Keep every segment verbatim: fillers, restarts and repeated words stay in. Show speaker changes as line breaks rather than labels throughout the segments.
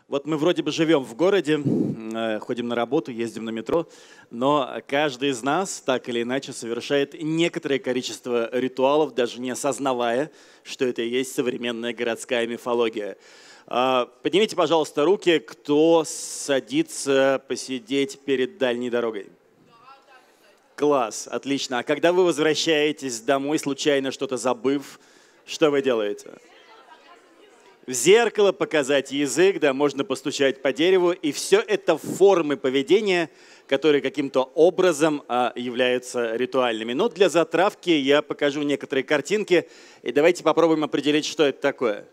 Вот мы вроде бы живем в городе, э, ходим на работу, ездим на метро, но каждый из нас так или иначе совершает некоторое количество ритуалов, даже не осознавая, что это и есть современная городская мифология. Э, поднимите, пожалуйста, руки, кто садится посидеть перед дальней дорогой. Класс, отлично. А когда вы возвращаетесь домой, случайно что-то забыв, что вы делаете? В зеркало показать язык, да, можно постучать по дереву. И все это формы поведения, которые каким-то образом а, являются ритуальными. Но для затравки я покажу некоторые картинки. И давайте попробуем определить, что это такое.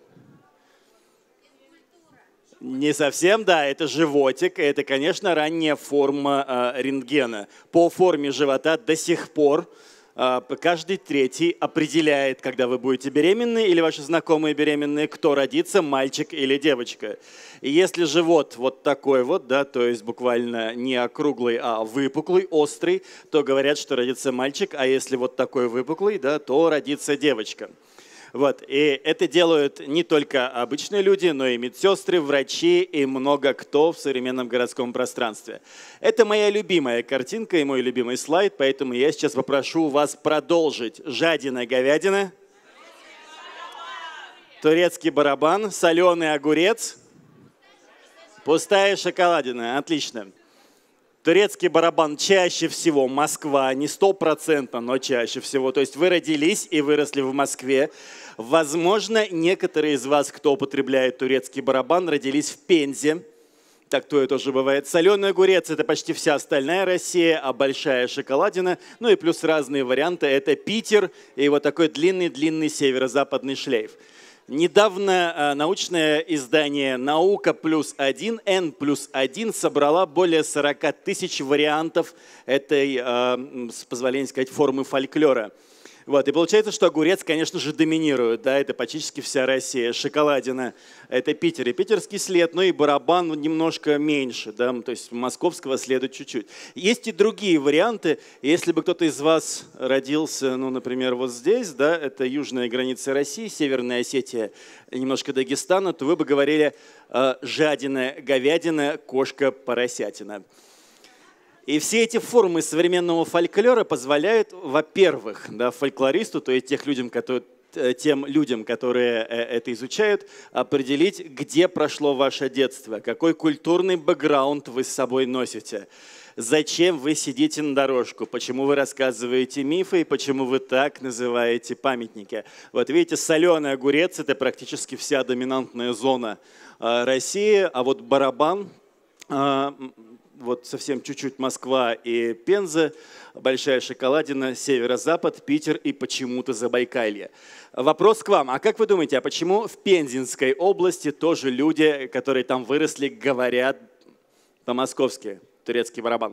Не совсем, да, это животик. Это, конечно, ранняя форма а, рентгена. По форме живота до сих пор каждый третий определяет, когда вы будете беременны или ваши знакомые беременные, кто родится, мальчик или девочка. И если живот вот такой вот, да, то есть буквально не округлый, а выпуклый, острый, то говорят, что родится мальчик, а если вот такой выпуклый, да, то родится девочка. Вот. И это делают не только обычные люди, но и медсестры, врачи и много кто в современном городском пространстве. Это моя любимая картинка и мой любимый слайд, поэтому я сейчас попрошу вас продолжить. Жадина-говядина, турецкий барабан, соленый огурец, пустая шоколадина. Отлично. Турецкий барабан чаще всего Москва, не стопроцентно, но чаще всего. То есть вы родились и выросли в Москве. Возможно, некоторые из вас, кто употребляет турецкий барабан, родились в Пензе. Так то и тоже бывает. Соленый огурец – это почти вся остальная Россия, а большая шоколадина, ну и плюс разные варианты – это Питер и вот такой длинный-длинный северо-западный шлейф. Недавно э, научное издание «Наука плюс один», Н плюс один собрала более сорока тысяч вариантов этой, э, с позволения сказать, формы фольклора. Вот. И получается, что огурец, конечно же, доминирует. Да, это практически вся Россия. Шоколадина – это Питер и питерский след, но и барабан немножко меньше. Да, то есть московского следа чуть-чуть. Есть и другие варианты. Если бы кто-то из вас родился, ну, например, вот здесь, да, это южная граница России, Северная Осетия, немножко Дагестана, то вы бы говорили э, жадина, говядина, кошка, поросятина. И все эти формы современного фольклора позволяют, во-первых, да, фольклористу, то есть тех людям, которые, тем людям, которые это изучают, определить, где прошло ваше детство, какой культурный бэкграунд вы с собой носите, зачем вы сидите на дорожку, почему вы рассказываете мифы и почему вы так называете памятники. Вот видите, соленый огурец – это практически вся доминантная зона России, а вот барабан – вот совсем чуть-чуть Москва и Пенза, большая шоколадина, северо-запад, Питер и почему-то Забайкалье. Вопрос к вам. А как вы думаете, а почему в Пензенской области тоже люди, которые там выросли, говорят по-московски турецкий барабан?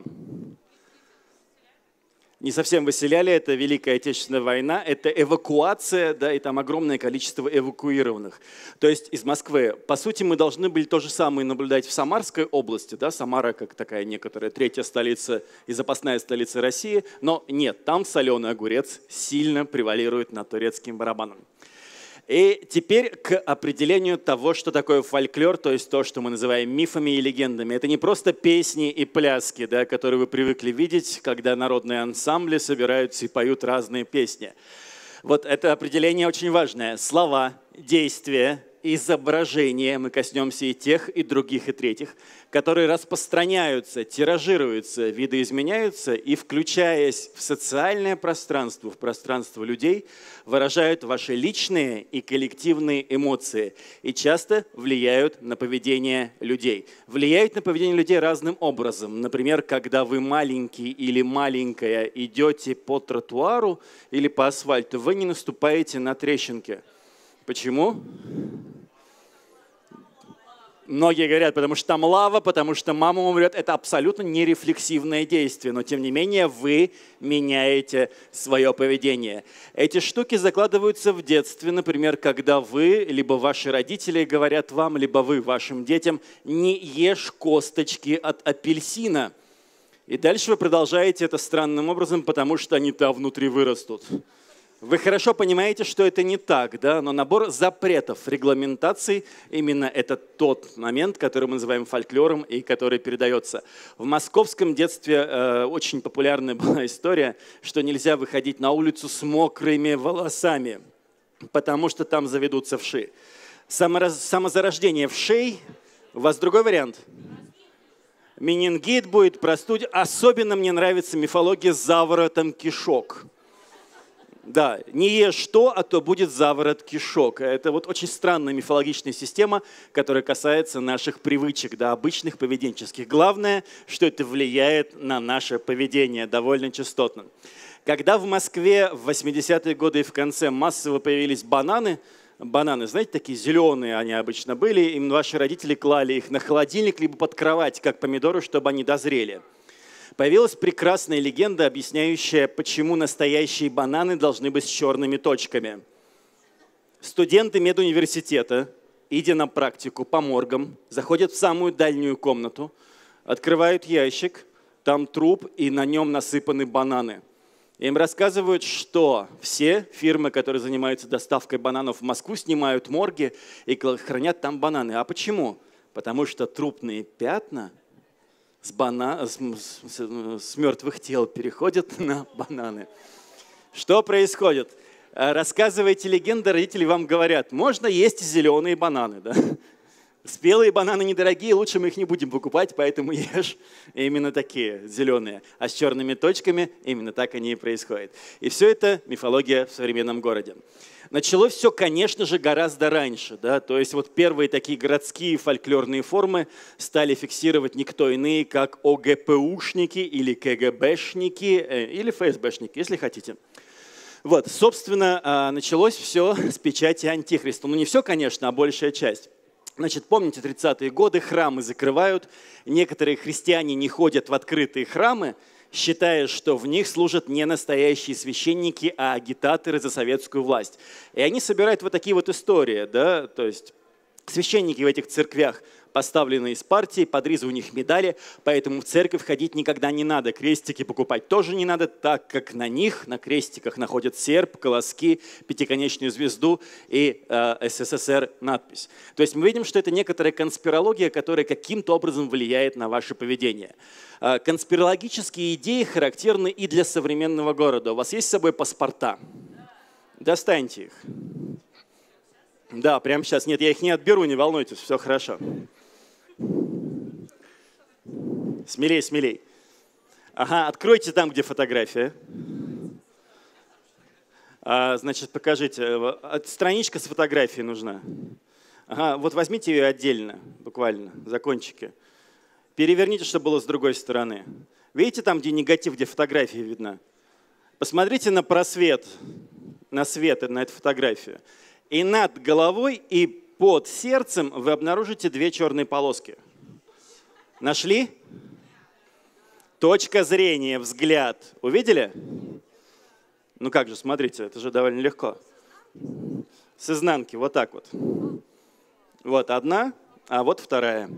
Не совсем выселяли, это Великая Отечественная война, это эвакуация, да, и там огромное количество эвакуированных. То есть из Москвы, по сути, мы должны были то же самое наблюдать в Самарской области, да, Самара как такая некоторая третья столица и запасная столица России, но нет, там соленый огурец сильно превалирует над турецким барабаном. И теперь к определению того, что такое фольклор, то есть то, что мы называем мифами и легендами. Это не просто песни и пляски, да, которые вы привыкли видеть, когда народные ансамбли собираются и поют разные песни. Вот это определение очень важное. Слова, действия, изображения, мы коснемся и тех, и других, и третьих, которые распространяются, тиражируются, видоизменяются и, включаясь в социальное пространство, в пространство людей, выражают ваши личные и коллективные эмоции и часто влияют на поведение людей. Влияют на поведение людей разным образом. Например, когда вы маленький или маленькая идете по тротуару или по асфальту, вы не наступаете на трещинки. Почему? Многие говорят, потому что там лава, потому что мама умрет. Это абсолютно нерефлексивное действие, но тем не менее вы меняете свое поведение. Эти штуки закладываются в детстве, например, когда вы, либо ваши родители говорят вам, либо вы вашим детям: не ешь косточки от апельсина. И дальше вы продолжаете это странным образом, потому что они там внутри вырастут. Вы хорошо понимаете, что это не так, да? Но набор запретов, регламентаций, именно это тот момент, который мы называем фольклором и который передается. В московском детстве э, очень популярная была история, что нельзя выходить на улицу с мокрыми волосами, потому что там заведутся вши. Самораз... Самозарождение вшей. У вас другой вариант? Менингит будет, простудит. Особенно мне нравится мифология с заворотом кишок. Да, не ешь то, а то будет заворот кишок. Это вот очень странная мифологичная система, которая касается наших привычек, да, обычных поведенческих. Главное, что это влияет на наше поведение довольно частотно. Когда в Москве в восьмидесятые годы и в конце массово появились бананы, бананы, знаете, такие зеленые они обычно были, и ваши родители клали их на холодильник либо под кровать, как помидоры, чтобы они дозрели. Появилась прекрасная легенда, объясняющая, почему настоящие бананы должны быть с черными точками. Студенты медуниверситета, идя на практику по моргам, заходят в самую дальнюю комнату, открывают ящик, там труп, и на нем насыпаны бананы. Им рассказывают, что все фирмы, которые занимаются доставкой бананов в Москву, снимают морги и хранят там бананы. А почему? Потому что трупные пятна с, бана... с, с, с мертвых тел переходят на бананы. Что происходит? Рассказываете легенды, родители вам говорят, можно есть зеленые бананы. Да? Спелые бананы недорогие, лучше мы их не будем покупать, поэтому ешь именно такие, зеленые. А с черными точками именно так они и происходят. И все это мифология в современном городе. Началось все, конечно же, гораздо раньше. Да? То есть вот первые такие городские фольклорные формы стали фиксировать никто иные, как ОГПУшники или КГБшники, э, или ФСБшники, если хотите. Вот, собственно, началось все с печати Антихриста. Ну не все, конечно, а большая часть. Значит, помните, тридцатые годы храмы закрывают, некоторые христиане не ходят в открытые храмы, считая, что в них служат не настоящие священники, а агитаторы за советскую власть. И они собирают вот такие вот истории, да, то есть священники в этих церквях поставлены из партии, под ризы у них медали, поэтому в церковь ходить никогда не надо, крестики покупать тоже не надо, так как на них, на крестиках находят серп, колоски, пятиконечную звезду и э, СССР надпись. То есть мы видим, что это некоторая конспирология, которая каким-то образом влияет на ваше поведение. Э, конспирологические идеи характерны и для современного города. У вас есть с собой паспорта? Достаньте их. Да, прямо сейчас. Нет, я их не отберу, не волнуйтесь, все хорошо. Смелей, смелей. Ага, откройте там, где фотография. А, значит, покажите. Страничка с фотографией нужна. Ага, вот возьмите ее отдельно, буквально, за кончики. Переверните, чтобы было с другой стороны. Видите там, где негатив, где фотография видна? Посмотрите на просвет, на свет, на эту фотографию. И над головой, и под сердцем вы обнаружите две черные полоски. Нашли? Точка зрения, взгляд. Увидели? Ну как же, смотрите, это же довольно легко. С изнанки, вот так вот. Вот одна, а вот вторая.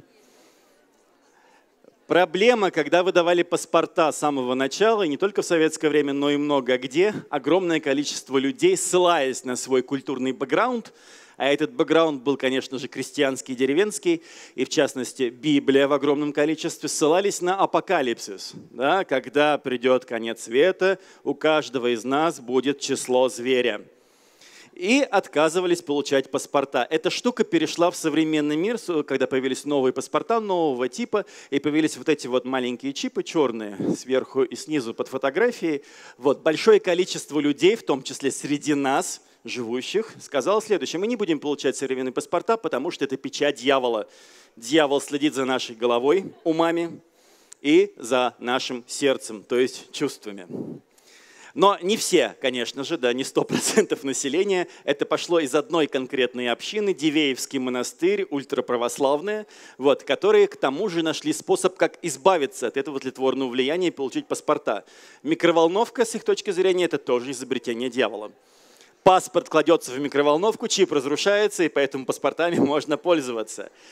Проблема, когда выдавали паспорта с самого начала, и не только в советское время, но и много где, огромное количество людей, ссылаясь на свой культурный бэкграунд, а этот бэкграунд был, конечно же, крестьянский и деревенский, и в частности Библия в огромном количестве, ссылались на апокалипсис. Да, когда придет конец света, у каждого из нас будет число зверя. И отказывались получать паспорта. Эта штука перешла в современный мир, когда появились новые паспорта нового типа, и появились вот эти вот маленькие чипы черные сверху и снизу под фотографией. Вот, большое количество людей, в том числе среди нас, живущих, сказало следующее. Мы не будем получать современные паспорта, потому что это печать дьявола. Дьявол следит за нашей головой, умами и за нашим сердцем, то есть чувствами. Но не все, конечно же, да, не сто процентов населения. Это пошло из одной конкретной общины, Дивеевский монастырь, ультраправославные, вот, которые к тому же нашли способ, как избавиться от этого тлетворного влияния и получить паспорта. Микроволновка, с их точки зрения, это тоже изобретение дьявола. Паспорт кладется в микроволновку, чип разрушается, и поэтому паспортами можно пользоваться.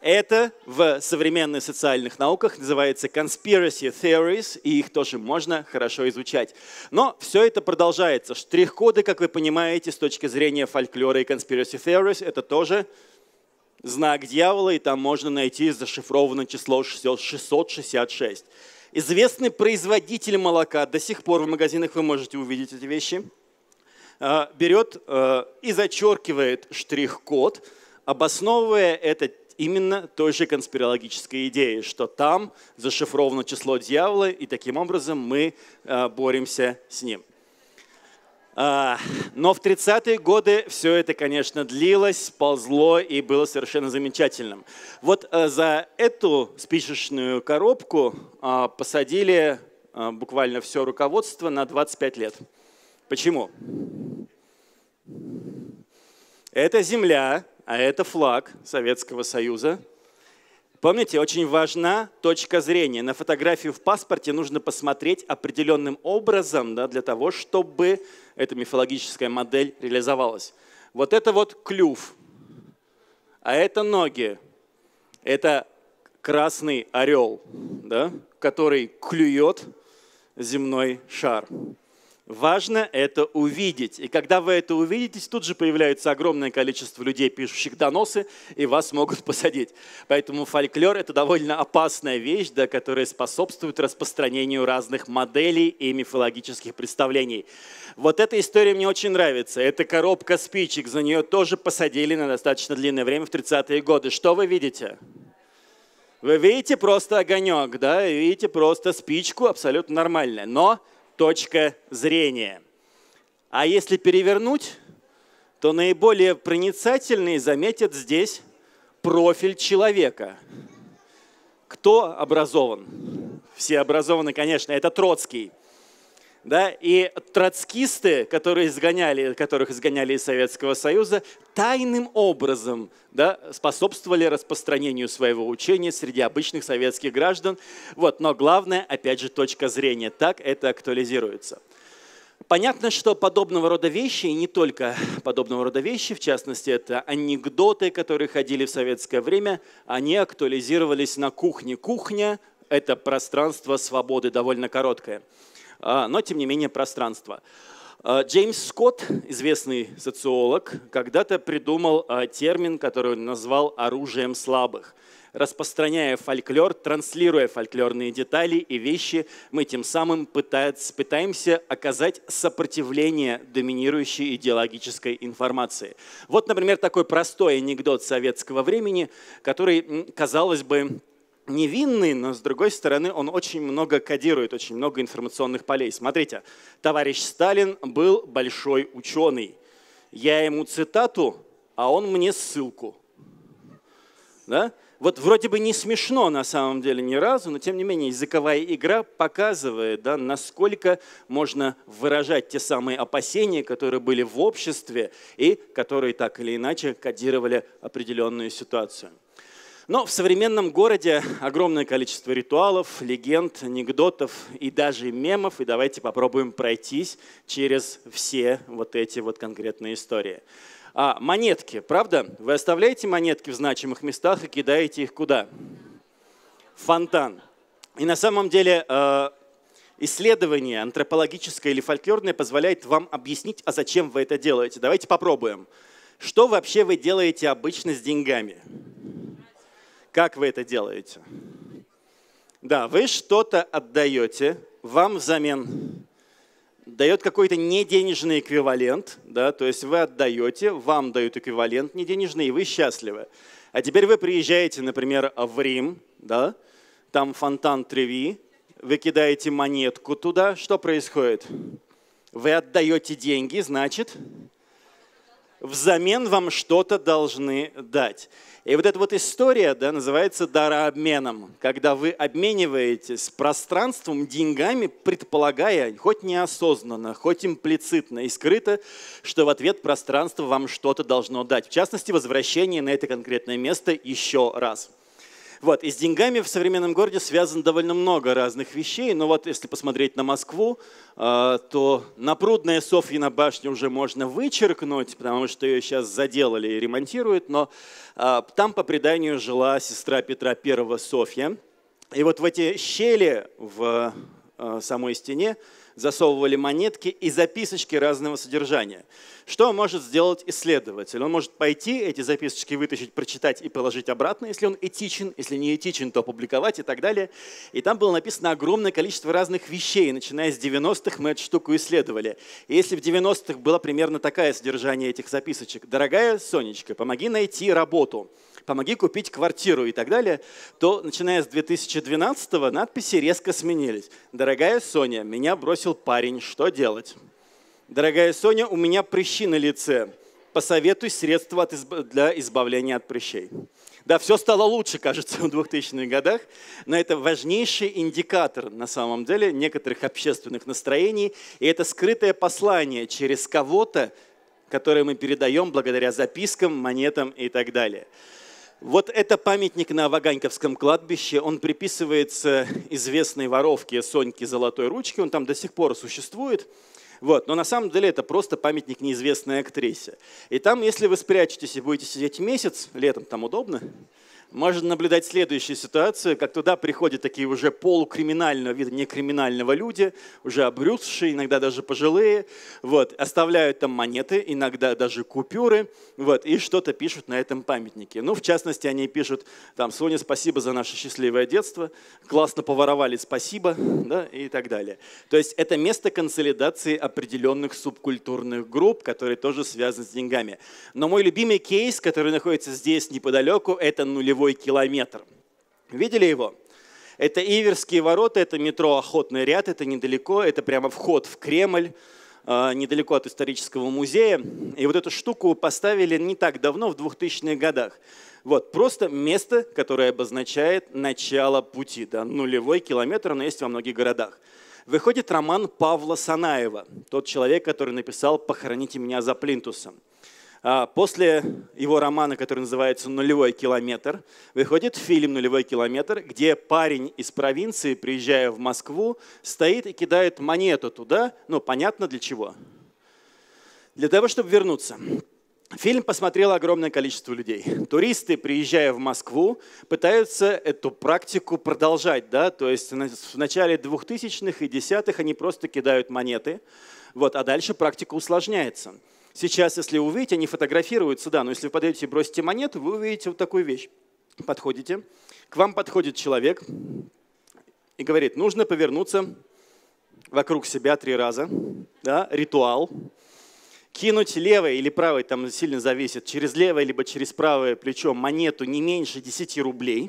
Это в современных социальных науках называется conspiracy theories, и их тоже можно хорошо изучать. Но все это продолжается. Штрих-коды, как вы понимаете, с точки зрения фольклора и conspiracy theories, это тоже знак дьявола, и там можно найти зашифрованное число шестьсот шестьдесят шесть. Известный производитель молока, до сих пор в магазинах вы можете увидеть эти вещи, берет и зачеркивает штрих-код, обосновывая это именно той же конспирологической идеей, что там зашифровано число дьявола, и таким образом мы боремся с ним. Но в тридцатые годы все это, конечно, длилось, ползло и было совершенно замечательным. Вот за эту спичечную коробку посадили буквально все руководство на двадцать пять лет. Почему? Это земля, а это флаг Советского Союза. Помните, очень важна точка зрения. На фотографию в паспорте нужно посмотреть определенным образом, да, для того, чтобы эта мифологическая модель реализовалась. Вот это вот клюв, а это ноги. Это красный орел, да, который клюет земной шар. Важно это увидеть. И когда вы это увидите, тут же появляется огромное количество людей, пишущих доносы, и вас могут посадить. Поэтому фольклор – это довольно опасная вещь, да, которая способствует распространению разных моделей и мифологических представлений. Вот эта история мне очень нравится. Это коробка спичек. За нее тоже посадили на достаточно длинное время в тридцатые годы. Что вы видите? Вы видите просто огонек, да? Видите просто спичку, абсолютно нормальная. Но точка зрения. А если перевернуть, то наиболее проницательные заметят здесь профиль человека. Кто образован? Все образованы, конечно, это Троцкий. Да? И троцкисты, которые изгоняли, которых изгоняли из Советского Союза, тайным образом, да, способствовали распространению своего учения среди обычных советских граждан. Вот. Но главное, опять же, точка зрения. Так это актуализируется. Понятно, что подобного рода вещи, и не только подобного рода вещи, в частности, это анекдоты, которые ходили в советское время, они актуализировались на кухне. Кухня – это пространство свободы, довольно короткое. Но, тем не менее, пространство. Джеймс Скотт, известный социолог, когда-то придумал термин, который он назвал оружием слабых. Распространяя фольклор, транслируя фольклорные детали и вещи, мы тем самым пытаемся оказать сопротивление доминирующей идеологической информации. Вот, например, такой простой анекдот советского времени, который, казалось бы, невинный, но, с другой стороны, он очень много кодирует, очень много информационных полей. Смотрите, товарищ Сталин был большой ученый. Я ему цитату, а он мне ссылку. Да? Вот вроде бы не смешно на самом деле ни разу, но тем не менее языковая игра показывает, да, насколько можно выражать те самые опасения, которые были в обществе и которые так или иначе кодировали определенную ситуацию. Но в современном городе огромное количество ритуалов, легенд, анекдотов и даже мемов. И давайте попробуем пройтись через все вот эти вот конкретные истории. А, монетки, правда? Вы оставляете монетки в значимых местах и кидаете их куда? В фонтан. И на самом деле исследование антропологическое или фольклорное позволяет вам объяснить, а зачем вы это делаете. Давайте попробуем. Что вообще вы делаете обычно с деньгами? Как вы это делаете? Да, вы что-то отдаете, вам взамен дает какой-то неденежный эквивалент, да, то есть вы отдаете, вам дают эквивалент неденежный, и вы счастливы. А теперь вы приезжаете, например, в Рим, да, там фонтан Треви, вы кидаете монетку туда, что происходит? Вы отдаете деньги, значит, взамен вам что-то должны дать. И вот эта вот история, да, называется дарообменом, когда вы обмениваетесь пространством, деньгами, предполагая, хоть неосознанно, хоть имплицитно и скрыто, что в ответ пространство вам что-то должно дать. В частности, возвращение на это конкретное место еще раз. Вот. И с деньгами в современном городе связано довольно много разных вещей. Но вот если посмотреть на Москву, то Напрудная Софьина башня уже можно вычеркнуть, потому что ее сейчас заделали и ремонтируют. Но там по преданию жила сестра Петра Первого Софья. И вот в эти щели в самой стене засовывали монетки и записочки разного содержания. Что может сделать исследователь? Он может пойти, эти записочки вытащить, прочитать и положить обратно, если он этичен, если не этичен, то опубликовать и так далее. И там было написано огромное количество разных вещей. Начиная с девяностых мы эту штуку исследовали. И если в девяностых было примерно такое содержание этих записочек: «Дорогая Сонечка, помоги найти работу», «Помоги купить квартиру» и так далее, то, начиная с две тысячи двенадцатого, надписи резко сменились. «Дорогая Соня, меня бросил парень, что делать?» «Дорогая Соня, у меня прыщи на лице. Посоветуй средства для избавления от прыщей». Да, все стало лучше, кажется, в двухтысячных годах, но это важнейший индикатор, на самом деле, некоторых общественных настроений, и это скрытое послание через кого-то, которое мы передаем благодаря запискам, монетам и так далее. Вот это памятник на Ваганьковском кладбище, он приписывается известной воровке Соньке Золотой Ручки, он там до сих пор существует. Вот. Но на самом деле это просто памятник неизвестной актрисе. И там, если вы спрячетесь и будете сидеть месяц, летом там удобно, можно наблюдать следующую ситуацию, как туда приходят такие уже полукриминального вида, некриминального люди, уже обрюзшие, иногда даже пожилые, вот, оставляют там монеты, иногда даже купюры, вот, и что-то пишут на этом памятнике. Ну, в частности, они пишут, там, «Соня, спасибо за наше счастливое детство», «Классно поворовали, спасибо», да, и так далее. То есть это место консолидации определенных субкультурных групп, которые тоже связаны с деньгами. Но мой любимый кейс, который находится здесь неподалеку, это нулевой километр. Видели его? Это Иверские ворота, это метро Охотный ряд, это недалеко, это прямо вход в Кремль, недалеко от исторического музея. И вот эту штуку поставили не так давно, в двухтысячных годах. Вот, просто место, которое обозначает начало пути. Да, нулевой километр, но есть во многих городах. Выходит роман Павла Санаева, тот человек, который написал «Похороните меня за плинтусом». После его романа, который называется «Нулевой километр», выходит фильм «Нулевой километр», где парень из провинции, приезжая в Москву, стоит и кидает монету туда. Ну, понятно для чего. Для того, чтобы вернуться. Фильм посмотрело огромное количество людей. Туристы, приезжая в Москву, пытаются эту практику продолжать. Да? То есть в начале двухтысячных и десятых они просто кидают монеты, вот, а дальше практика усложняется. Сейчас, если вы увидите, они фотографируются, да, но если вы подойдете и бросите монету, вы увидите вот такую вещь. Подходите, к вам подходит человек и говорит: нужно повернуться вокруг себя три раза, да, ритуал, кинуть левое или правое, там сильно зависит, через левое либо через правое плечо монету не меньше десяти рублей.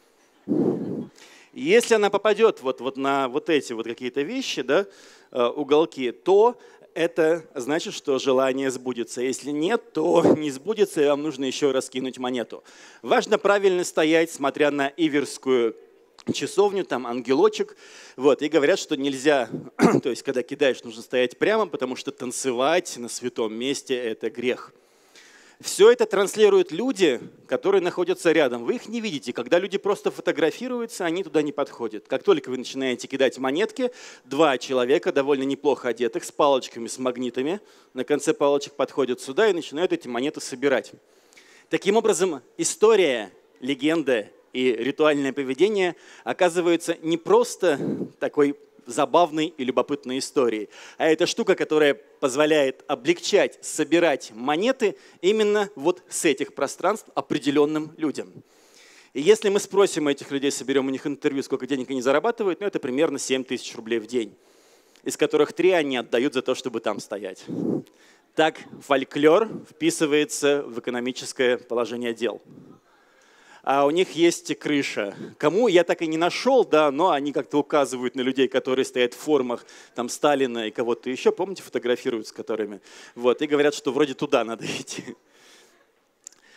И если она попадет вот, вот на вот эти вот какие-то вещи, да, уголки, то это значит, что желание сбудется. Если нет, то не сбудется, и вам нужно еще раз кинуть монету. Важно правильно стоять, смотря на Иверскую часовню, там ангелочек. Вот, и говорят, что нельзя, то есть когда кидаешь, нужно стоять прямо, потому что танцевать на святом месте – это грех. Все это транслируют люди, которые находятся рядом. Вы их не видите. Когда люди просто фотографируются, они туда не подходят. Как только вы начинаете кидать монетки, два человека, довольно неплохо одетых, с палочками, с магнитами, на конце палочек подходят сюда и начинают эти монеты собирать. Таким образом, история, легенда и ритуальное поведение оказываются не просто такой забавной и любопытной историей. А это штука, которая позволяет облегчать, собирать монеты именно вот с этих пространств определенным людям. И если мы спросим этих людей, соберем у них интервью, сколько денег они зарабатывают, ну это примерно семь тысяч рублей в день, из которых три они отдают за то, чтобы там стоять. Так фольклор вписывается в экономическое положение дел. А у них есть крыша. Кому, я так и не нашел, да, но они как-то указывают на людей, которые стоят в формах там, Сталина и кого-то еще, помните, фотографируют с которыми, вот, и говорят, что вроде туда надо идти.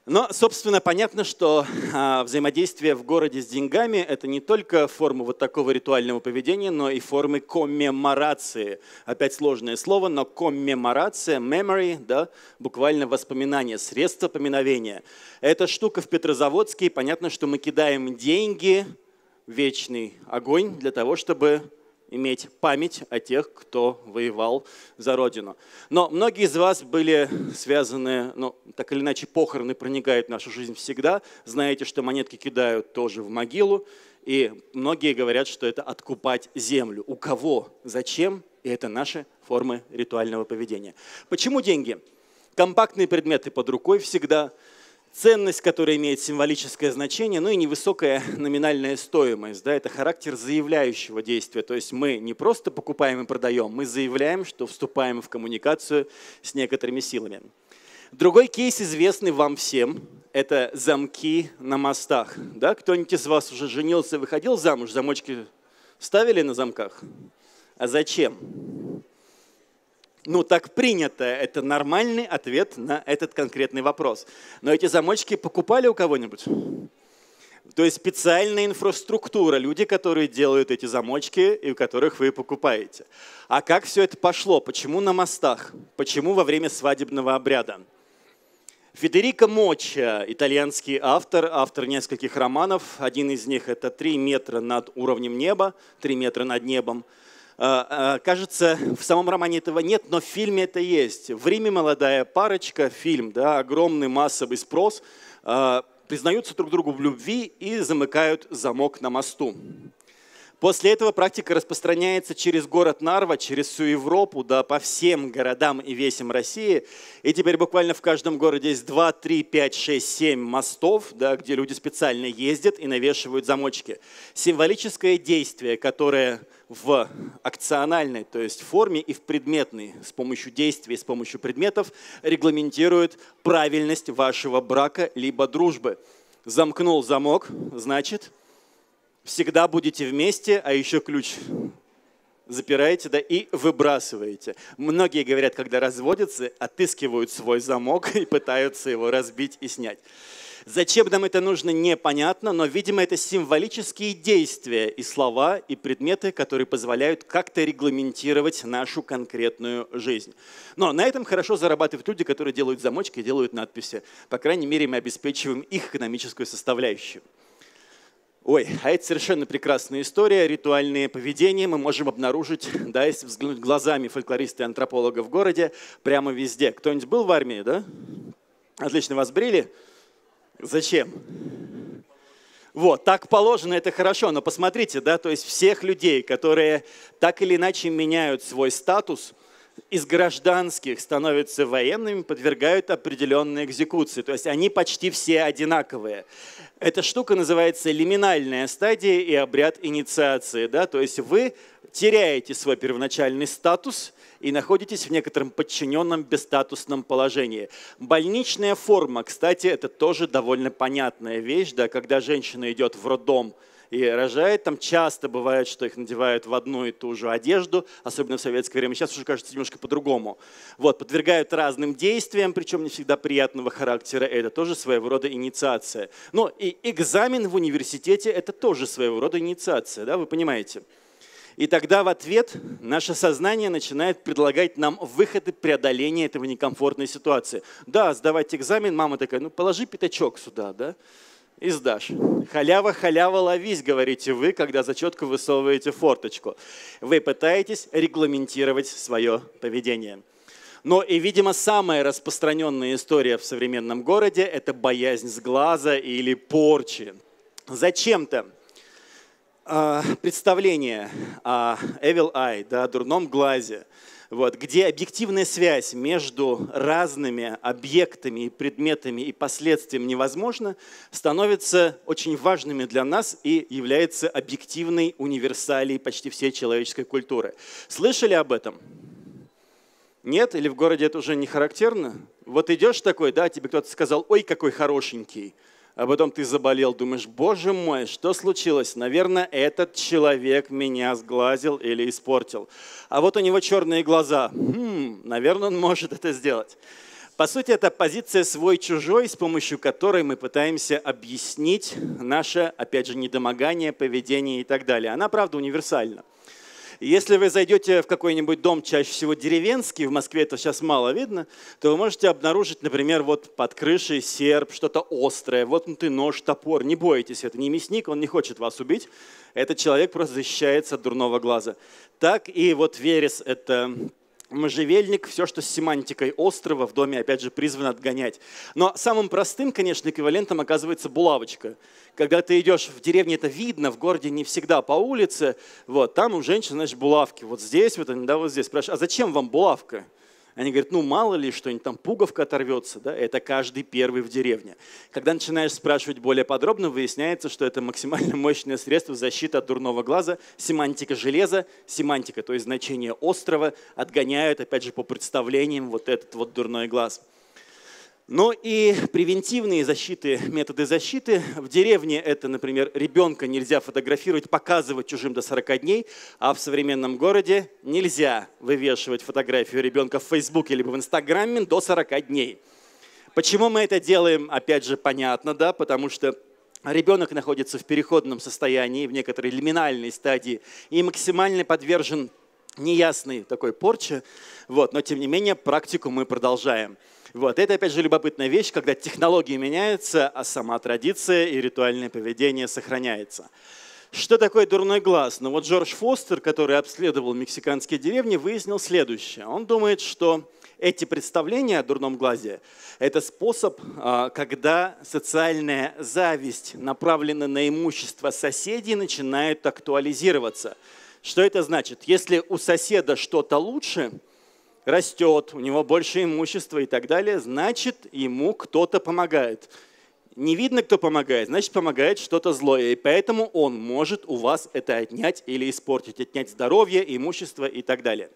Но, собственно, понятно, что а, взаимодействие в городе с деньгами – это не только форма вот такого ритуального поведения, но и формы коммеморации. Опять сложное слово, но коммеморация, memory, да, буквально воспоминание, средство поминовения. Эта штука в Петрозаводске, понятно, что мы кидаем деньги, вечный огонь для того, чтобы иметь память о тех, кто воевал за Родину. Но многие из вас были связаны, ну, так или иначе, похороны проникают в нашу жизнь всегда. Знаете, что монетки кидают тоже в могилу. И многие говорят, что это откупать землю. У кого? Зачем? И это наши формы ритуального поведения. Почему деньги? Компактные предметы под рукой всегда. Ценность, которая имеет символическое значение, ну и невысокая номинальная стоимость. Да, это характер заявляющего действия. То есть мы не просто покупаем и продаем, мы заявляем, что вступаем в коммуникацию с некоторыми силами. Другой кейс, известный вам всем, это замки на мостах. Да, кто-нибудь из вас уже женился, выходил замуж, замочки ставили на замках? А зачем? Ну, так принято. Это нормальный ответ на этот конкретный вопрос. Но эти замочки покупали у кого-нибудь? То есть специальная инфраструктура, люди, которые делают эти замочки и у которых вы покупаете. А как все это пошло? Почему на мостах? Почему во время свадебного обряда? Федерико Мочча, итальянский автор, автор нескольких романов. Один из них – это «Три метра над уровнем неба», «Три метра над небом». Кажется, в самом романе этого нет, но в фильме это есть. В Риме молодая парочка, фильм, да, огромный массовый спрос, признаются друг другу в любви и замыкают замок на мосту. После этого практика распространяется через город Нарва, через всю Европу, да, по всем городам и весям России. И теперь буквально в каждом городе есть два, три, пять, шесть, семь мостов, да, где люди специально ездят и навешивают замочки. Символическое действие, которое в акциональной, то есть форме, и в предметной, с помощью действий, с помощью предметов, регламентирует правильность вашего брака либо дружбы. Замкнул замок, значит, всегда будете вместе, а еще ключ запираете, да, и выбрасываете. Многие говорят, когда разводятся, отыскивают свой замок и пытаются его разбить и снять. Зачем нам это нужно, непонятно, но, видимо, это символические действия и слова, и предметы, которые позволяют как-то регламентировать нашу конкретную жизнь. Но на этом хорошо зарабатывают люди, которые делают замочки и делают надписи. По крайней мере, мы обеспечиваем их экономическую составляющую. Ой, а это совершенно прекрасная история, ритуальные поведения мы можем обнаружить, да, если взглянуть глазами фольклориста и антрополога в городе, прямо везде. Кто-нибудь был в армии, да? Отлично, вас брили? Зачем? Вот, так положено, это хорошо, но посмотрите, да, то есть всех людей, которые так или иначе меняют свой статус, из гражданских становятся военными, подвергают определенной экзекуции. То есть они почти все одинаковые. Эта штука называется лиминальная стадия и обряд инициации. Да? То есть вы теряете свой первоначальный статус и находитесь в некотором подчиненном бесстатусном положении. Больничная форма, кстати, это тоже довольно понятная вещь. Да? Когда женщина идет в роддом и рожает, там часто бывает, что их надевают в одну и ту же одежду, особенно в советское время. Сейчас уже кажется немножко по-другому. Вот, подвергают разным действиям, причем не всегда приятного характера. Это тоже своего рода инициация. Но и экзамен в университете – это тоже своего рода инициация, да, вы понимаете? И тогда в ответ наше сознание начинает предлагать нам выходы преодоления этого некомфортной ситуации. Да, сдавать экзамен, мама такая, ну положи пятачок сюда, да? И сдашь. Халява, халява, ловись, говорите вы, когда зачетку высовываете форточку. Вы пытаетесь регламентировать свое поведение. Но и, видимо, самая распространенная история в современном городе – это боязнь сглаза или порчи. Зачем-то э, представление о evil eye, да, дурном глазе, вот, где объективная связь между разными объектами и предметами и последствием невозможна, становится очень важными для нас и является объективной универсалией почти всей человеческой культуры. Слышали об этом? Нет? Или в городе это уже не характерно? Вот идешь такой, да, тебе кто-то сказал, ой, какой хорошенький. А потом ты заболел, думаешь, боже мой, что случилось? Наверное, этот человек меня сглазил или испортил. А вот у него черные глаза. Хм, наверное, он может это сделать. По сути, это позиция свой-чужой, с помощью которой мы пытаемся объяснить наше, опять же, недомогание, поведение и так далее. Она, правда, универсальна. Если вы зайдете в какой-нибудь дом, чаще всего деревенский, в Москве это сейчас мало видно, то вы можете обнаружить, например, вот под крышей серп, что-то острое, воткнутый нож, топор. Не бойтесь, это не мясник, он не хочет вас убить. Этот человек просто защищается от дурного глаза. Так и вот верес – это можжевельник, все, что с семантикой острова в доме, опять же, призвано отгонять. Но самым простым, конечно, эквивалентом оказывается булавочка. Когда ты идешь в деревне, это видно, в городе не всегда по улице, вот, там у женщин, значит, булавки. Вот здесь, вот, да, вот здесь. Спрашиваю, а зачем вам булавка? Они говорят, ну мало ли, что-нибудь там пуговка оторвется, да? Это каждый первый в деревне. Когда начинаешь спрашивать более подробно, выясняется, что это максимально мощное средство защиты от дурного глаза. Семантика железа, семантика, то есть значение острова, отгоняют, опять же, по представлениям вот этот вот дурной глаз. Ну и превентивные защиты, методы защиты. В деревне это, например, ребенка нельзя фотографировать, показывать чужим до сорока дней, а в современном городе нельзя вывешивать фотографию ребенка в Фейсбуке либо в Инстаграме до сорока дней. Почему мы это делаем, опять же, понятно, да, потому что ребенок находится в переходном состоянии, в некоторой лиминальной стадии и максимально подвержен неясной такой порче, вот, но тем не менее практику мы продолжаем. Вот. Это, опять же, любопытная вещь, когда технологии меняются, а сама традиция и ритуальное поведение сохраняется. Что такое дурной глаз? Ну вот Джордж Фостер, который обследовал мексиканские деревни, выяснил следующее. Он думает, что эти представления о дурном глазе – это способ, когда социальная зависть, направленная на имущество соседей, начинает актуализироваться. Что это значит? Если у соседа что-то лучше, растет, у него больше имущества и так далее, значит, ему кто-то помогает. Не видно, кто помогает, значит, помогает что-то злое. И поэтому он может у вас это отнять или испортить, отнять здоровье, имущество и так далее.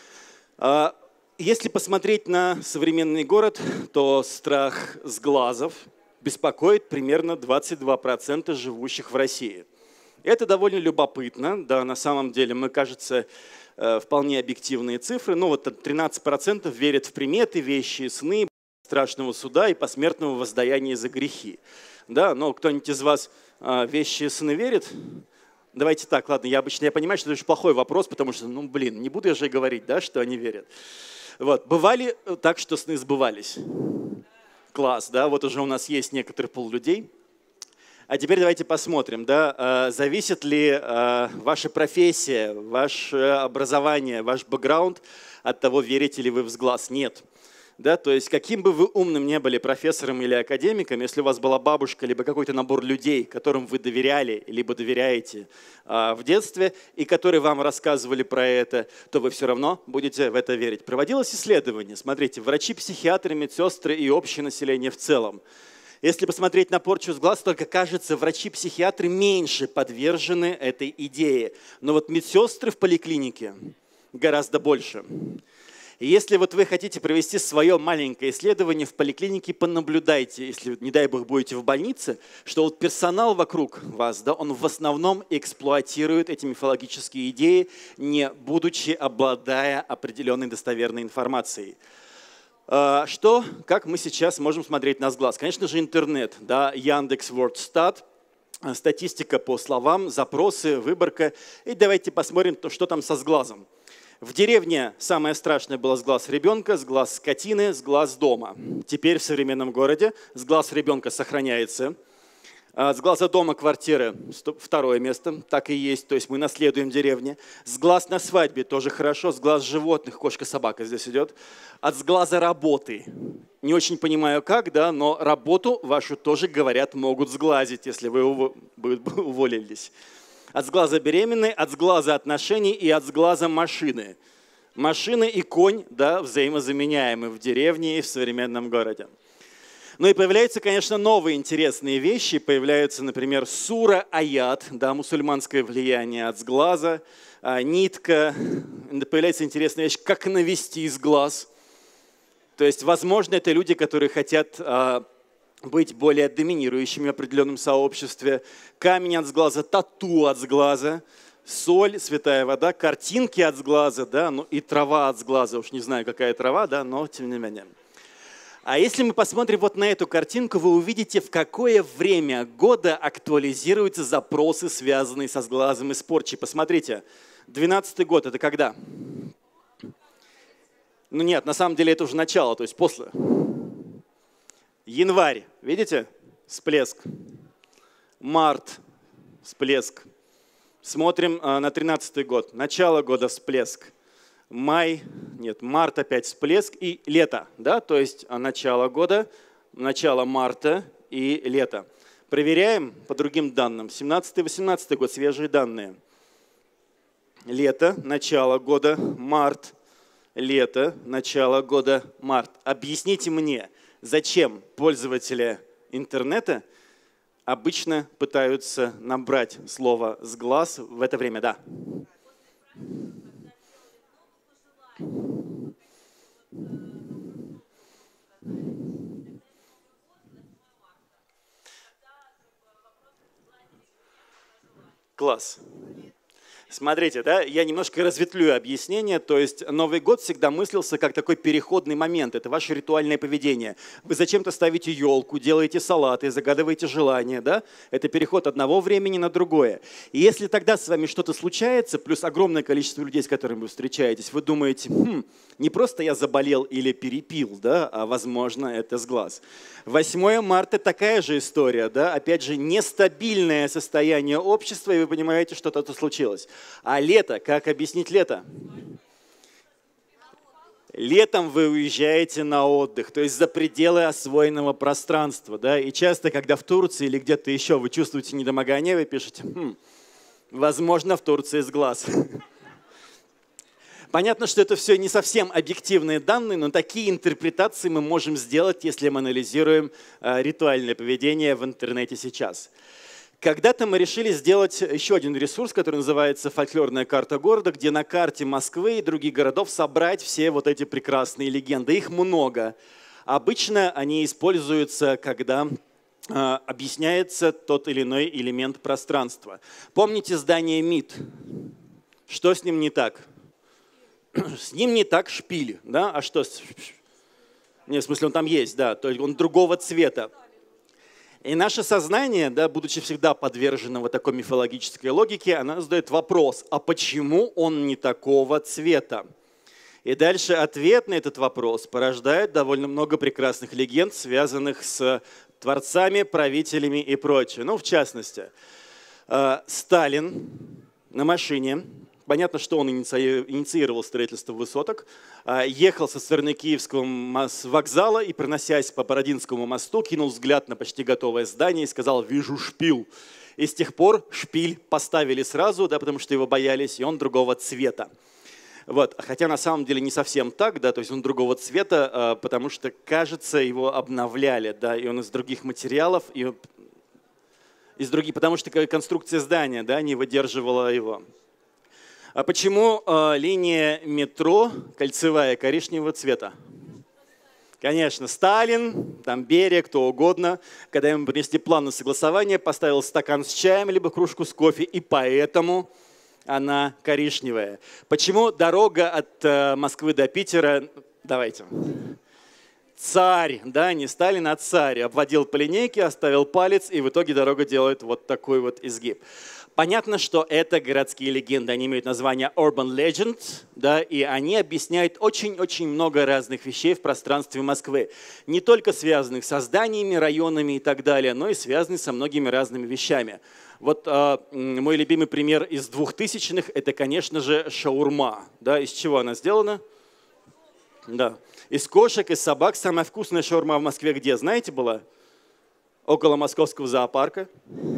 Если посмотреть на современный город, то страх сглазов беспокоит примерно двадцать два процента живущих в России. Это довольно любопытно, да, на самом деле, мы, кажется, вполне объективные цифры. Ну вот тринадцать процентов верят в приметы, вещи, сны, страшного суда и посмертного воздаяния за грехи. Да, но кто-нибудь из вас вещи и сны верит? Давайте так, ладно, я обычно я понимаю, что это очень плохой вопрос, потому что, ну блин, не буду я же говорить, да, что они верят. Вот, бывали так, что сны сбывались? Класс, да, вот уже у нас есть некоторый пул людей. А теперь давайте посмотрим, да, зависит ли ваша профессия, ваше образование, ваш бэкграунд от того, верите ли вы в сглаз. Нет. Да, то есть каким бы вы умным не были профессором или академиком, если у вас была бабушка, либо какой-то набор людей, которым вы доверяли, либо доверяете в детстве, и которые вам рассказывали про это, то вы все равно будете в это верить. Проводилось исследование. Смотрите, врачи, психиатры, медсестры и общее население в целом. Если посмотреть на порчу с глаз, только кажется, врачи-психиатры меньше подвержены этой идее. Но вот медсестры в поликлинике гораздо больше. И если вот вы хотите провести свое маленькое исследование в поликлинике, понаблюдайте, если, не дай бог, будете в больнице, что вот персонал вокруг вас, да, он в основном эксплуатирует эти мифологические идеи, не будучи обладая определенной достоверной информацией. Что, как мы сейчас можем смотреть на сглаз? Конечно же, интернет, да, Яндекс.Вордстат, статистика по словам, запросы, выборка. И давайте посмотрим, что там со сглазом. В деревне самое страшное было сглаз ребенка, сглаз скотины, сглаз дома. Теперь в современном городе сглаз ребенка сохраняется. Сглаза дома, квартиры – второе место, так и есть, то есть мы наследуем деревни. Сглаз на свадьбе – тоже хорошо, сглаз животных, кошка, собака здесь идет. От сглаза работы. Не очень понимаю как, да, но работу вашу тоже, говорят, могут сглазить, если вы уволились. От сглаза беременной, от сглаза отношений и от сглаза машины. Машины и конь, да, взаимозаменяемы в деревне и в современном городе. Ну и появляются, конечно, новые интересные вещи. Появляются, например, сура, аят, да, мусульманское влияние от сглаза, а, нитка. Появляется интересная вещь, как навести сглаз. То есть, возможно, это люди, которые хотят а, быть более доминирующими в определенном сообществе. Камень от сглаза, тату от сглаза, соль, святая вода, картинки от сглаза, да, ну и трава от сглаза. Уж не знаю, какая трава, да, но тем не менее. А если мы посмотрим вот на эту картинку, вы увидите, в какое время года актуализируются запросы, связанные со сглазом и с порчей. Посмотрите, двенадцатый год – это когда? Ну нет, на самом деле это уже начало, то есть после. Январь, видите? Всплеск. Март, всплеск. Смотрим на тринадцатый год, начало года всплеск. Май, нет, март опять всплеск и лето, да, то есть начало года, начало марта и лето. Проверяем по другим данным. семнадцатый-восемнадцатый год, свежие данные. Лето, начало года, март, лето, начало года, март. Объясните мне, зачем пользователи интернета обычно пытаются набрать слово «сглаз» в это время? Да. Класс. Смотрите, да, я немножко разветвлю объяснение, то есть Новый год всегда мыслился как такой переходный момент, это ваше ритуальное поведение. Вы зачем-то ставите елку, делаете салаты, загадываете желания, да? Это переход одного времени на другое. И если тогда с вами что-то случается, плюс огромное количество людей, с которыми вы встречаетесь, вы думаете, хм, не просто я заболел или перепил, да, а возможно это сглаз. восьмое марта такая же история, да, опять же нестабильное состояние общества, и вы понимаете, что что-то случилось. А лето, как объяснить лето? Летом вы уезжаете на отдых, то есть за пределы освоенного пространства. Да? И часто, когда в Турции или где-то еще вы чувствуете недомогание, вы пишете, хм, возможно, в Турции сглаз. Понятно, что это все не совсем объективные данные, но такие интерпретации мы можем сделать, если мы анализируем э, ритуальное поведение в интернете сейчас. Когда-то мы решили сделать еще один ресурс, который называется «Фольклорная карта города», где на карте Москвы и других городов собрать все вот эти прекрасные легенды. Их много. Обычно они используются, когда э, объясняется тот или иной элемент пространства. Помните здание МИД? Что с ним не так? С ним не так шпиль. Да? А что? Нет, в смысле, он там есть, да. То есть он другого цвета. И наше сознание, да, будучи всегда подвержено вот такой мифологической логике, оно задает вопрос, а почему он не такого цвета? И дальше ответ на этот вопрос порождает довольно много прекрасных легенд, связанных с творцами, правителями и прочее. Ну, в частности, Сталин на машине, понятно, что он инициировал строительство высоток, ехал со стороны Киевского вокзала и, проносясь по Бородинскому мосту, кинул взгляд на почти готовое здание и сказал «Вижу шпиль». И с тех пор шпиль поставили сразу, да, потому что его боялись, и он другого цвета. Вот. Хотя на самом деле не совсем так, да, то есть он другого цвета, потому что, кажется, его обновляли, да, и он из других материалов, и из других, потому что конструкция здания, да, не выдерживала его. А почему э, линия метро кольцевая коричневого цвета? Конечно, Сталин, там Берия, кто угодно, когда ему принесли план на согласование, поставил стакан с чаем либо кружку с кофе, и поэтому она коричневая. Почему дорога от э, Москвы до Питера, давайте, царь, да, не Сталин, а царь, обводил по линейке, оставил палец, и в итоге дорога делает вот такой вот изгиб. Понятно, что это городские легенды, они имеют название Urban Legend, да, и они объясняют очень-очень много разных вещей в пространстве Москвы. Не только связанных со зданиями, районами и так далее, но и связанных со многими разными вещами. Вот э, мой любимый пример из двухтысячных – это, конечно же, шаурма. Да, из чего она сделана? Да. Из кошек, из собак. Самая вкусная шаурма в Москве где, знаете, была? Около московского зоопарка.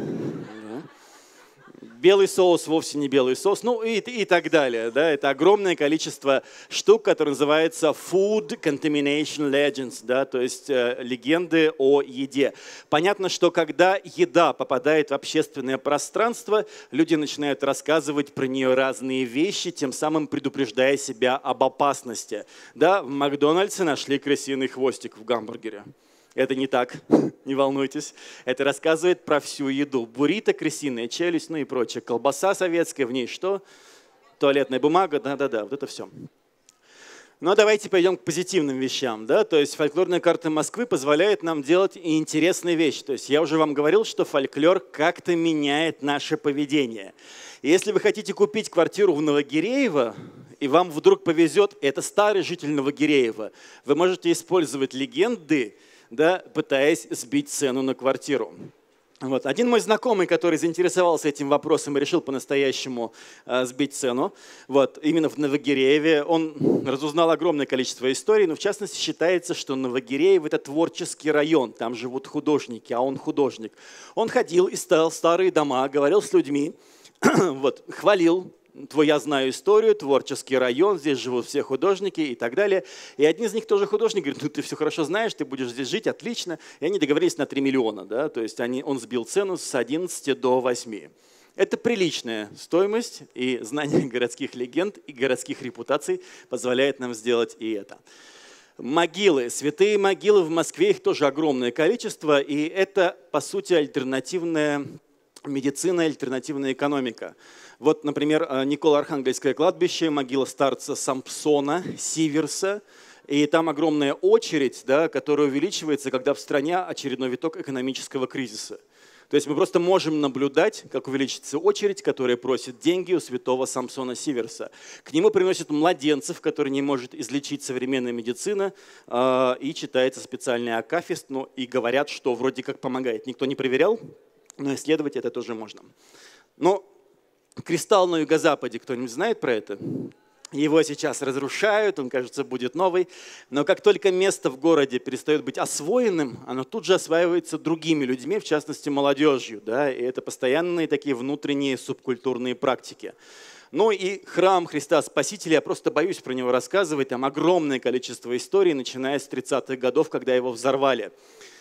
Белый соус вовсе не белый соус, ну и, и так далее. Да? Это огромное количество штук, которые называются Food Contamination Legends, да? То есть э, легенды о еде. Понятно, что когда еда попадает в общественное пространство, люди начинают рассказывать про нее разные вещи, тем самым предупреждая себя об опасности. Да? В Макдональдсе нашли крысиный хвостик в гамбургере. Это не так, не волнуйтесь. Это рассказывает про всю еду. Буррито, крысиная челюсть, ну и прочее. Колбаса советская, в ней что? Туалетная бумага, да-да-да, вот это все. Но давайте пойдем к позитивным вещам. Да? То есть фольклорная карта Москвы позволяет нам делать и интересные вещи. То есть я уже вам говорил, что фольклор как-то меняет наше поведение. И если вы хотите купить квартиру в Новогиреево, и вам вдруг повезет, это старый житель Новогиреева, вы можете использовать легенды, да, пытаясь сбить цену на квартиру. Вот. Один мой знакомый, который заинтересовался этим вопросом и решил по-настоящему э, сбить цену, вот, именно в Новогирееве, он разузнал огромное количество историй, но в частности считается, что Новогиреев – это творческий район, там живут художники, а он художник. Он ходил и ставил старые дома, говорил с людьми, вот, хвалил. Твой «Я знаю историю», творческий район, здесь живут все художники и так далее. И один из них тоже художник, говорит, ну ты все хорошо знаешь, ты будешь здесь жить, отлично. И они договорились на три миллиона, да? То есть они, он сбил цену с одиннадцати до восьми. Это приличная стоимость, и знание городских легенд и городских репутаций позволяет нам сделать и это. Могилы, святые могилы в Москве, их тоже огромное количество, и это, по сути, альтернативная медицина, альтернативная экономика. Вот, например, Николо-Архангельское кладбище, могила старца Сампсона Сиверса. И там огромная очередь, да, которая увеличивается, когда в стране очередной виток экономического кризиса. То есть мы просто можем наблюдать, как увеличится очередь, которая просит деньги у святого Сампсона Сиверса. К нему приносят младенцев, которые не может излечить современная медицина, и читается специальный акафист, ну, и говорят, что вроде как помогает. Никто не проверял, но исследовать это тоже можно. Но кристалл на юго-западе, кто-нибудь знает про это? Его сейчас разрушают, он, кажется, будет новый. Но как только место в городе перестает быть освоенным, оно тут же осваивается другими людьми, в частности, молодежью. Да? И это постоянные такие внутренние субкультурные практики. Ну и храм Христа Спасителя, я просто боюсь про него рассказывать. Там огромное количество историй, начиная с тридцатых годов, когда его взорвали.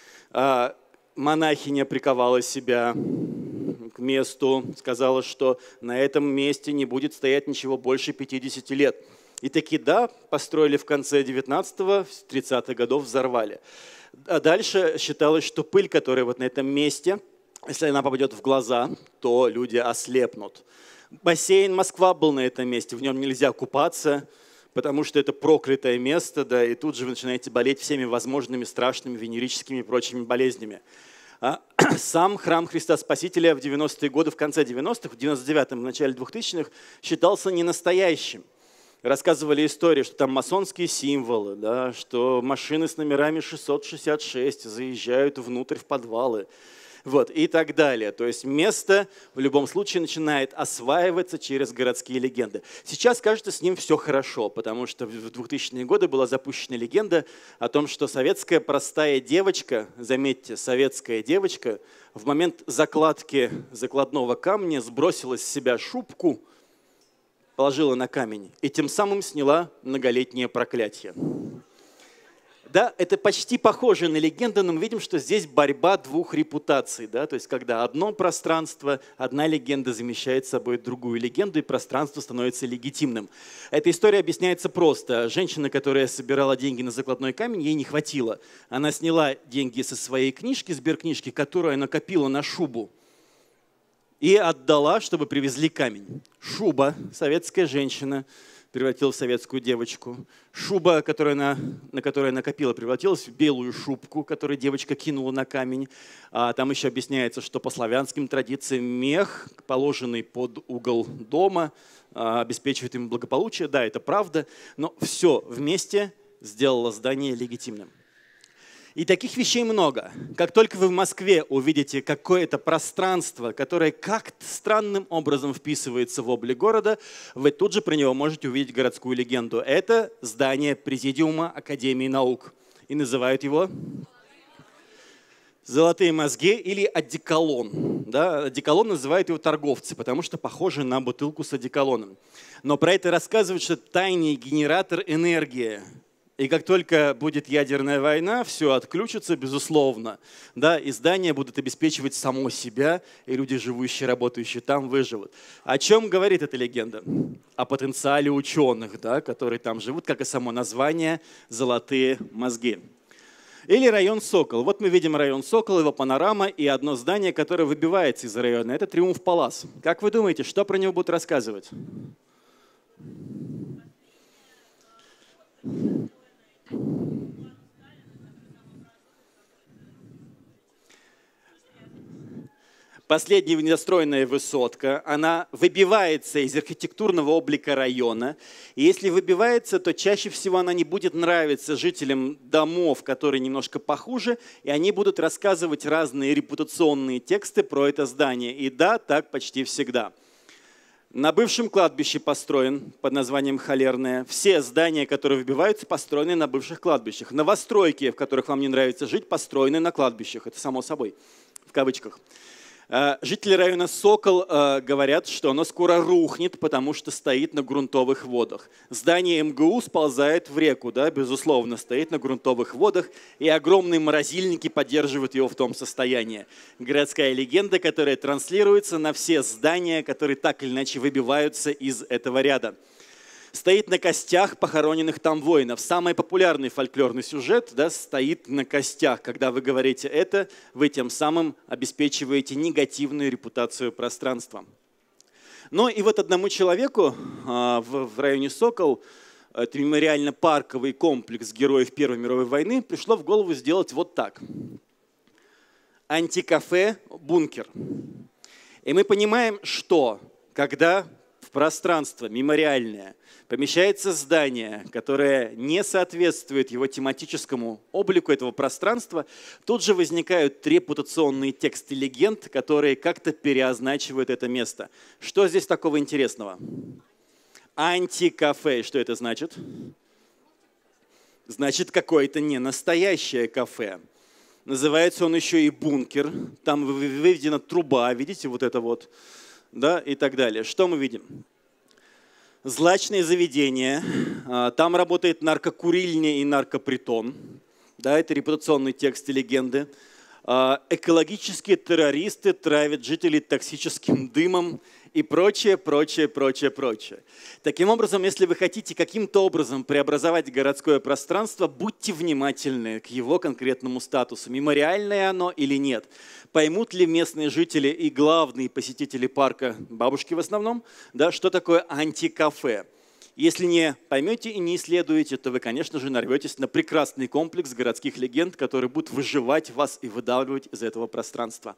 Монахиня приковала себя к месту, сказала, что на этом месте не будет стоять ничего больше пятидесяти лет. И таки да, построили в конце девятнадцатого, тридцатых годов взорвали. А дальше считалось, что пыль, которая вот на этом месте, если она попадет в глаза, то люди ослепнут. Бассейн Москва был на этом месте, в нем нельзя купаться, потому что это проклятое место, да, и тут же вы начинаете болеть всеми возможными страшными венерическими и прочими болезнями. А сам храм Христа Спасителя в девяностые годы, в конце девяностых, в девяносто девятом, в начале двухтысячных считался ненастоящим. Рассказывали истории, что там масонские символы, да, что машины с номерами шестьсот шестьдесят шесть заезжают внутрь в подвалы. Вот, и так далее. То есть место в любом случае начинает осваиваться через городские легенды. Сейчас, кажется, с ним все хорошо, потому что в двухтысячные годы была запущена легенда о том, что советская простая девочка, заметьте, советская девочка, в момент закладки закладного камня сбросила с себя шубку, положила на камень и тем самым сняла многолетнее проклятие. Да, это почти похоже на легенду, но мы видим, что здесь борьба двух репутаций. Да? То есть когда одно пространство, одна легенда замещает собой другую легенду, и пространство становится легитимным. Эта история объясняется просто. Женщина, которая собирала деньги на закладной камень, ей не хватило. Она сняла деньги со своей книжки, сберкнижки, которую она копила на шубу, и отдала, чтобы привезли камень. Шуба, советская женщина, превратилась в советскую девочку. Шуба, которую она, на которую она копила, превратилась в белую шубку, которую девочка кинула на камень. А там еще объясняется, что по славянским традициям мех, положенный под угол дома, обеспечивает им благополучие. Да, это правда, но все вместе сделало здание легитимным. И таких вещей много. Как только вы в Москве увидите какое-то пространство, которое как-то странным образом вписывается в облик города, вы тут же про него можете увидеть городскую легенду. Это здание Президиума Академии наук. И называют его «Золотые мозги» или «Одеколон». Да? Одеколон называют его торговцы, потому что похоже на бутылку с одеколоном. Но про это рассказывают, что это тайный генератор энергии. И как только будет ядерная война, все отключится, безусловно. Да, и здания будут обеспечивать само себя, и люди, живущие, работающие там, выживут. О чем говорит эта легенда? О потенциале ученых, да, которые там живут, как и само название «Золотые мозги». Или район Сокол. Вот мы видим район Сокол, его панорама и одно здание, которое выбивается из района. Это Триумф Палас. Как вы думаете, что про него будут рассказывать? Последняя недостроенная высотка, она выбивается из архитектурного облика района. И если выбивается, то чаще всего она не будет нравиться жителям домов, которые немножко похуже, и они будут рассказывать разные репутационные тексты про это здание. И да, так почти всегда. На бывшем кладбище построен под названием Холерное. Все здания, которые выбиваются, построены на бывших кладбищах. Новостройки, в которых вам не нравится жить, построены на кладбищах. Это само собой, в кавычках. Жители района Сокол э, говорят, что оно скоро рухнет, потому что стоит на грунтовых водах. Здание эм гэ у сползает в реку, да, безусловно, стоит на грунтовых водах, и огромные морозильники поддерживают его в том состоянии. Городская легенда, которая транслируется на все здания, которые так или иначе выбиваются из этого ряда. Стоит на костях похороненных там воинов. Самый популярный фольклорный сюжет, да, стоит на костях. Когда вы говорите это, вы тем самым обеспечиваете негативную репутацию пространства. Но и вот одному человеку а, в, в районе Сокол, это мемориально-парковый комплекс героев Первой мировой войны, пришло в голову сделать вот так. Антикафе «Бункер». И мы понимаем, что когда в пространство мемориальное помещается здание, которое не соответствует его тематическому облику этого пространства, тут же возникают репутационные тексты легенд, которые как-то переозначивают это место. Что здесь такого интересного? Антикафе. Что это значит? Значит, какое-то не настоящее кафе. Называется он еще и «Бункер». Там выведена труба, видите, вот это вот, да, и так далее. Что мы видим? Злачные заведения, там работает наркокурильня и наркопритон, да, это репутационный текст и легенды. Экологические террористы травят жителей токсическим дымом и прочее, прочее, прочее, прочее. Таким образом, если вы хотите каким-то образом преобразовать городское пространство, будьте внимательны к его конкретному статусу, мемориальное оно или нет. Поймут ли местные жители и главные посетители парка, бабушки в основном, да, что такое антикафе. Если не поймете и не исследуете, то вы, конечно же, нарветесь на прекрасный комплекс городских легенд, которые будут выживать вас и выдавливать из этого пространства.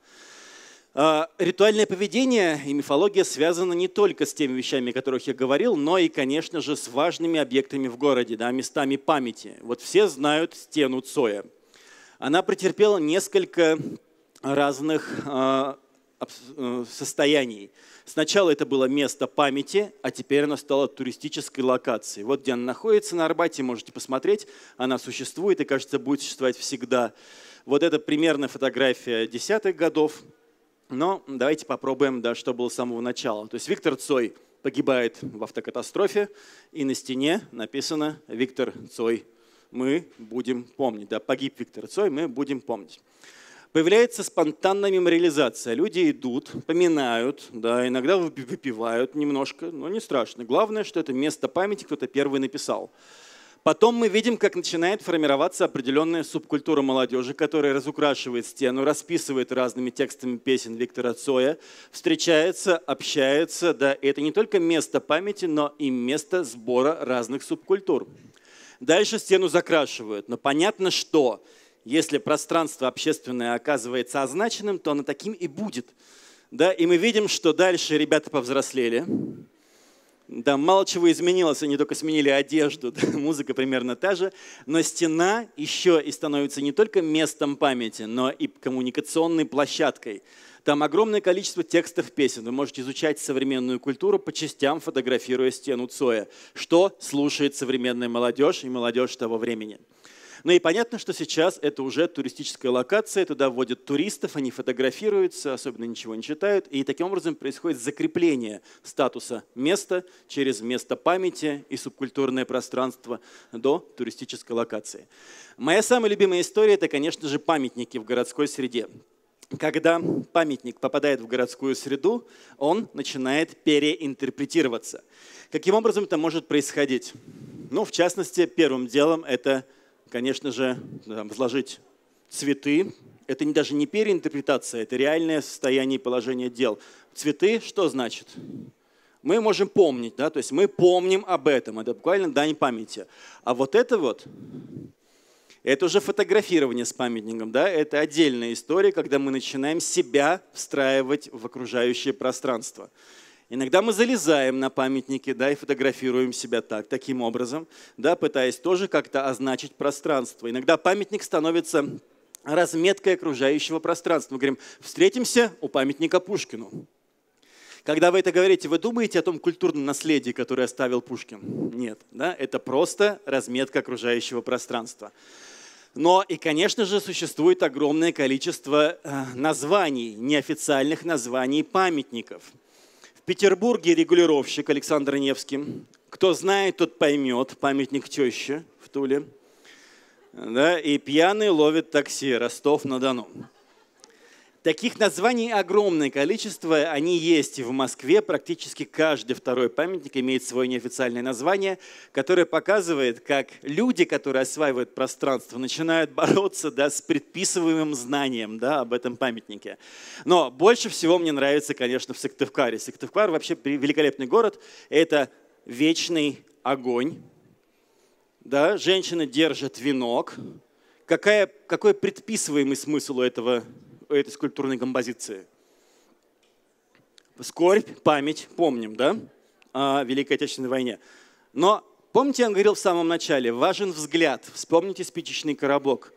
Ритуальное поведение и мифология связаны не только с теми вещами, о которых я говорил, но и, конечно же, с важными объектами в городе, да, местами памяти. Вот все знают стену Цоя. Она претерпела несколько разных э, состояний. Сначала это было место памяти, а теперь оно стало туристической локацией. Вот где она находится на Арбате, можете посмотреть. Она существует и, кажется, будет существовать всегда. Вот это примерно фотография десятых годов. Но давайте попробуем, да, что было с самого начала. То есть Виктор Цой погибает в автокатастрофе, и на стене написано «Виктор Цой, мы будем помнить». Да, погиб Виктор Цой, мы будем помнить. Появляется спонтанная мемориализация. Люди идут, поминают, да, иногда выпивают немножко, но не страшно. Главное, что это место памяти кто-то первый написал. Потом мы видим, как начинает формироваться определенная субкультура молодежи, которая разукрашивает стену, расписывает разными текстами песен Виктора Цоя, встречается, общается. Да, это не только место памяти, но и место сбора разных субкультур. Дальше стену закрашивают. Но понятно, что если пространство общественное оказывается означенным, то оно таким и будет. Да, и мы видим, что дальше ребята повзрослели. Да, мало чего изменилось, они только сменили одежду, да, музыка примерно та же, но стена еще и становится не только местом памяти, но и коммуникационной площадкой. Там огромное количество текстов песен. Вы можете изучать современную культуру по частям, фотографируя стену Цоя, что слушает современная молодежь и молодежь того времени. Ну и понятно, что сейчас это уже туристическая локация, туда вводят туристов, они фотографируются, особенно ничего не читают, и таким образом происходит закрепление статуса места через место памяти и субкультурное пространство до туристической локации. Моя самая любимая история – это, конечно же, памятники в городской среде. Когда памятник попадает в городскую среду, он начинает переинтерпретироваться. Каким образом это может происходить? Ну, в частности, первым делом это, конечно же, возложить цветы. Это даже не переинтерпретация, это реальное состояние и положение дел. Цветы что значит? Мы можем помнить, да, то есть мы помним об этом, это буквально дань памяти. А вот это вот, это уже фотографирование с памятником, да, это отдельная история, когда мы начинаем себя встраивать в окружающее пространство. Иногда мы залезаем на памятники, да, и фотографируем себя так, таким образом, да, пытаясь тоже как-то означить пространство. Иногда памятник становится разметкой окружающего пространства. Мы говорим, встретимся у памятника Пушкину. Когда вы это говорите, вы думаете о том культурном наследии, которое оставил Пушкин? Нет, да? Это просто разметка окружающего пространства. Но и, конечно же, существует огромное количество названий, неофициальных названий памятников. В Петербурге регулировщик Александр Невский. Кто знает, тот поймет. Памятник теще в Туле. Да? И пьяный ловит такси. Ростов-на-Дону. Таких названий огромное количество, они есть и в Москве. Практически каждый второй памятник имеет свое неофициальное название, которое показывает, как люди, которые осваивают пространство, начинают бороться, да, с предписываемым знанием, да, об этом памятнике. Но больше всего мне нравится, конечно, в Сыктывкаре. Сыктывкар вообще великолепный город. Это вечный огонь. Да, женщина держит венок. Какая, какой предписываемый смысл у этого этой скульптурной композиции? Скорбь, память, помним, да, о Великой Отечественной войне. Но помните, я говорил в самом начале, важен взгляд. Вспомните спичечный коробок.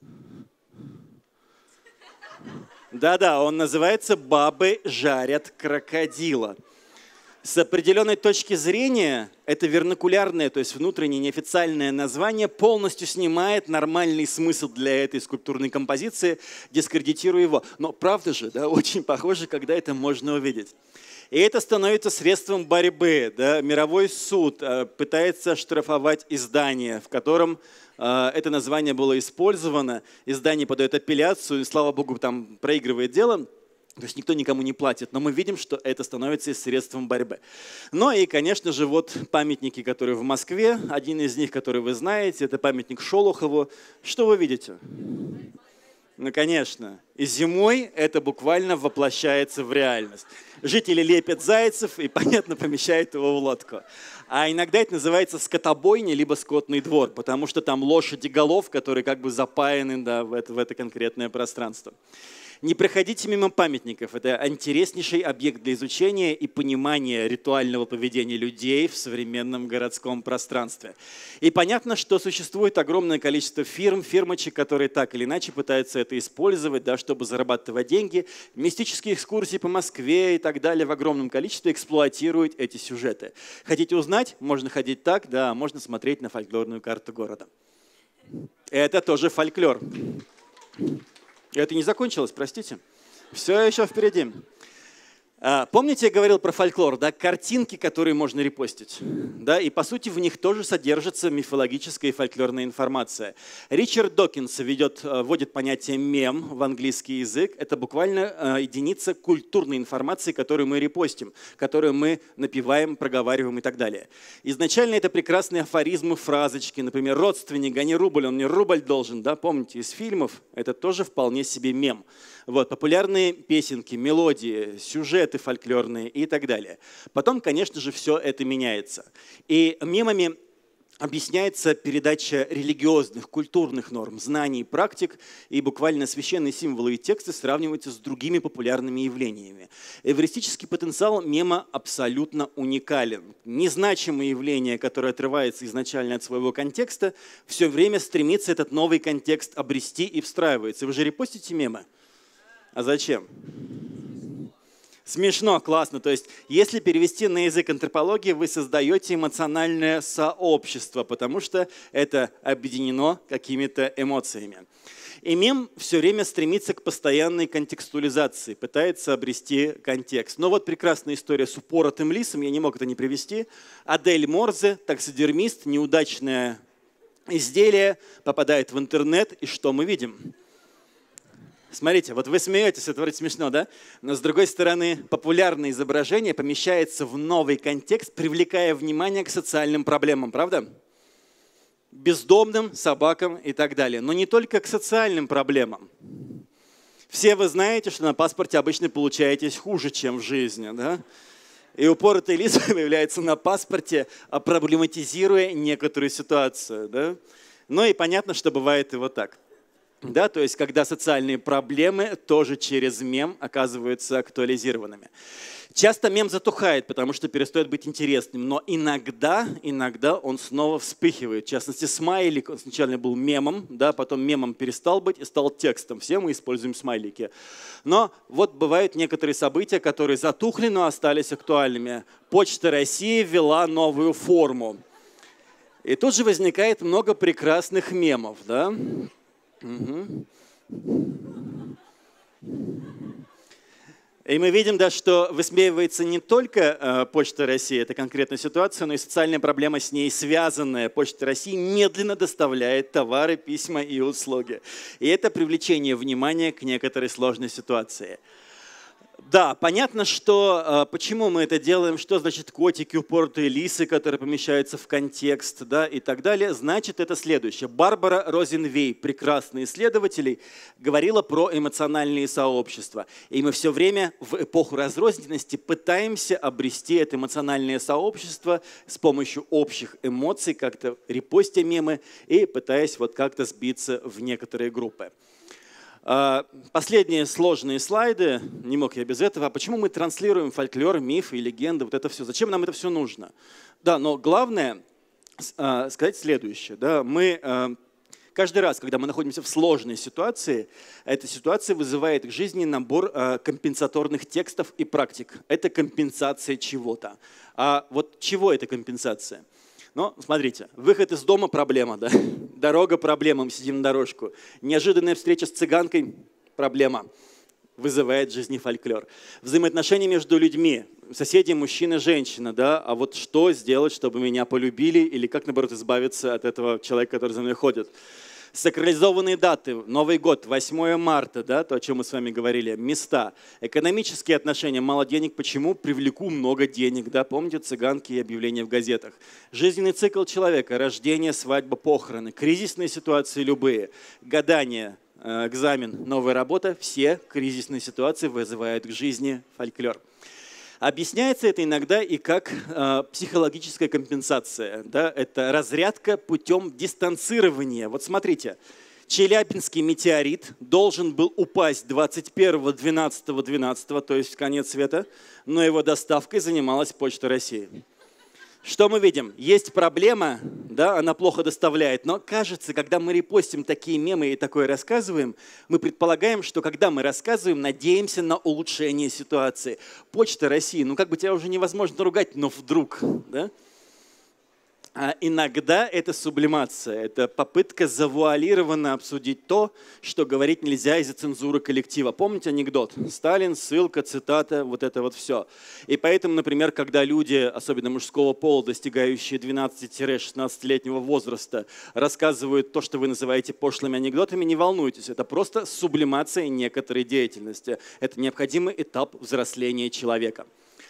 Да-да, он называется «Бабы жарят крокодила». С определенной точки зрения это вернакулярное, то есть внутреннее неофициальное название полностью снимает нормальный смысл для этой скульптурной композиции, дискредитируя его. Но правда же, да, очень похоже, когда это можно увидеть. И это становится средством борьбы. Да? Мировой суд э, пытается штрафовать издание, в котором э, это название было использовано. Издание подает апелляцию, и, слава богу, там проигрывает дело. То есть никто никому не платит, но мы видим, что это становится средством борьбы. Ну и, конечно же, вот памятники, которые в Москве. Один из них, который вы знаете, это памятник Шолохову. Что вы видите? Ну, конечно. И зимой это буквально воплощается в реальность. Жители лепят зайцев и, понятно, помещают его в лодку. А иногда это называется скотобойня, либо скотный двор, потому что там лошади голов, которые как бы запаяны, да, в это, в это конкретное пространство. Не проходите мимо памятников. Это интереснейший объект для изучения и понимания ритуального поведения людей в современном городском пространстве. И понятно, что существует огромное количество фирм, фирмочек, которые так или иначе пытаются это использовать, да, чтобы зарабатывать деньги. Мистические экскурсии по Москве и так далее в огромном количестве эксплуатируют эти сюжеты. Хотите узнать? Можно ходить так, да, можно смотреть на фольклорную карту города. Это тоже фольклор. Это не закончилось, простите. Все еще впереди. Помните, я говорил про фольклор, да? Картинки, которые можно репостить. Да? И по сути в них тоже содержится мифологическая и фольклорная информация. Ричард Докинс ведет, вводит понятие мем в английский язык. Это буквально единица культурной информации, которую мы репостим, которую мы напеваем, проговариваем и так далее. Изначально это прекрасные афоризмы, фразочки. Например, родственник, гони рубль, он мне рубль должен. Да? Помните, из фильмов это тоже вполне себе мем. Вот, популярные песенки, мелодии, сюжеты фольклорные и так далее. Потом, конечно же, все это меняется. И мемами объясняется передача религиозных, культурных норм, знаний, практик, и буквально священные символы и тексты сравниваются с другими популярными явлениями. Эвристический потенциал мема абсолютно уникален. Незначимое явление, которое отрывается изначально от своего контекста, все время стремится этот новый контекст обрести и встраивается. Вы же репостите мемы? А зачем? Смешно, классно. То есть, если перевести на язык антропологии, вы создаете эмоциональное сообщество, потому что это объединено какими-то эмоциями. И мем все время стремится к постоянной контекстуализации, пытается обрести контекст. Но вот прекрасная история с упоротым лисом, я не мог это не привести. Адель Морзе, таксидермист, неудачное изделие, попадает в интернет, и что мы видим? Смотрите, вот вы смеетесь, это вроде смешно, да? Но с другой стороны, популярное изображение помещается в новый контекст, привлекая внимание к социальным проблемам, правда? Бездомным, собакам и так далее. Но не только к социальным проблемам. Все вы знаете, что на паспорте обычно получаетесь хуже, чем в жизни, да? И упоротый лис появляется на паспорте, проблематизируя некоторую ситуацию. Да? Ну и понятно, что бывает и вот так. Да, то есть, когда социальные проблемы тоже через мем оказываются актуализированными. Часто мем затухает, потому что перестает быть интересным, но иногда, иногда он снова вспыхивает. В частности, смайлик, он сначала был мемом, да, потом мемом перестал быть и стал текстом. Все мы используем смайлики. Но вот бывают некоторые события, которые затухли, но остались актуальными. Почта России ввела новую форму. И тут же возникает много прекрасных мемов, да? Угу. И мы видим, да, что высмеивается не только э, Почта России, это конкретная ситуация, но и социальная проблема с ней связанная. Почта России медленно доставляет товары, письма и услуги. И это привлечение внимания к некоторой сложной ситуации. Да, понятно, что почему мы это делаем, что значит котики, упоротые лисы, которые помещаются в контекст, да, и так далее. Значит, это следующее. Барбара Розенвей, прекрасный исследователь, говорила про эмоциональные сообщества. И мы все время в эпоху разрозненности пытаемся обрести это эмоциональное сообщество с помощью общих эмоций, как-то репостя мемы и пытаясь вот как-то сбиться в некоторые группы. Последние сложные слайды, не мог я без этого. Почему мы транслируем фольклор, мифы и легенды, вот это все? Зачем нам это все нужно? Да, но главное сказать следующее. Да, мы каждый раз, когда мы находимся в сложной ситуации, эта ситуация вызывает к жизни набор компенсаторных текстов и практик. Это компенсация чего-то. А вот чего это компенсация? Ну, смотрите, выход из дома – проблема, да? Дорога – проблема, мы сидим на дорожку. Неожиданная встреча с цыганкой – проблема, вызывает в жизни фольклор. Взаимоотношения между людьми, соседи, мужчина, женщина, да? А вот что сделать, чтобы меня полюбили, или как, наоборот, избавиться от этого человека, который за мной ходит? Сакрализованные даты, Новый год, восьмое марта, да, то, о чем мы с вами говорили, места, экономические отношения, мало денег, почему? Привлеку много денег, да, помните цыганки и объявления в газетах. Жизненный цикл человека, рождение, свадьба, похороны, кризисные ситуации любые, гадания, экзамен, новая работа, все кризисные ситуации вызывают к жизни фольклор. Объясняется это иногда и как э, психологическая компенсация. Да? Это разрядка путем дистанцирования. Вот смотрите, Челябинский метеорит должен был упасть двадцать первого двенадцатого двенадцатого, то есть в конец света, но его доставкой занималась Почта России. Что мы видим? Есть проблема, да, она плохо доставляет, но кажется, когда мы репостим такие мемы и такое рассказываем, мы предполагаем, что когда мы рассказываем, надеемся на улучшение ситуации. Почта России, ну как бы тебя уже невозможно ругать, но вдруг, да? А иногда это сублимация, это попытка завуалированно обсудить то, что говорить нельзя из-за цензуры коллектива. Помните анекдот? Сталин, ссылка, цитата, вот это вот все. И поэтому, например, когда люди, особенно мужского пола, достигающие двенадцати-шестнадцатилетнего возраста, рассказывают то, что вы называете пошлыми анекдотами, не волнуйтесь, это просто сублимация некоторой деятельности. Это необходимый этап взросления человека.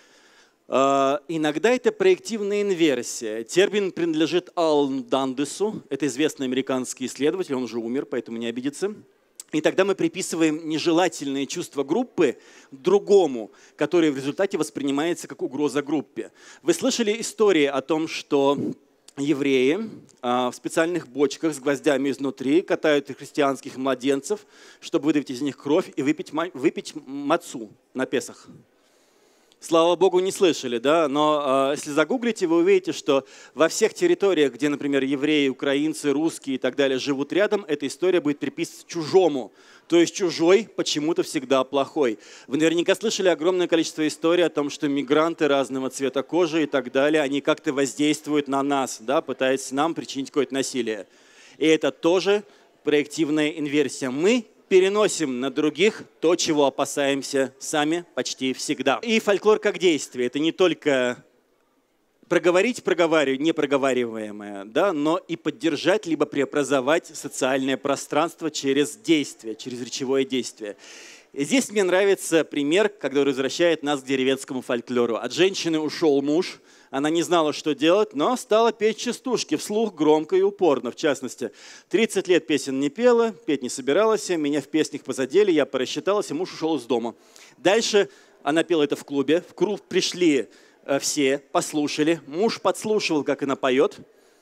Иногда это проективная инверсия. Термин принадлежит Алану Дандесу. Это известный американский исследователь, он уже умер, поэтому не обидится. И тогда мы приписываем нежелательные чувства группы другому, который в результате воспринимается как угроза группе. Вы слышали истории о том, что евреи в специальных бочках с гвоздями изнутри катают христианских младенцев, чтобы выдавить из них кровь и выпить, выпить мацу на Песах? Слава Богу, не слышали, да? Но э, если загуглите, вы увидите, что во всех территориях, где, например, евреи, украинцы, русские и так далее живут рядом, эта история будет приписываться чужому. То есть чужой почему-то всегда плохой. Вы наверняка слышали огромное количество историй о том, что мигранты разного цвета кожи и так далее, они как-то воздействуют на нас, да, пытаясь нам причинить какое-то насилие. И это тоже проективная инверсия. Мы переносим на других то, чего опасаемся сами почти всегда. И фольклор как действие. Это не только проговорить проговаривать, непроговариваемое, да, но и поддержать, либо преобразовать социальное пространство через действие, через речевое действие. И здесь мне нравится пример, который возвращает нас к деревенскому фольклору. От женщины ушел муж, она не знала, что делать, но стала петь частушки вслух, громко и упорно. В частности, тридцать лет песен не пела, петь не собиралась, меня в песнях позадели, я порасчиталась, и муж ушел из дома. Дальше она пела это в клубе, в клуб пришли э, все послушали, муж подслушивал, как она поет,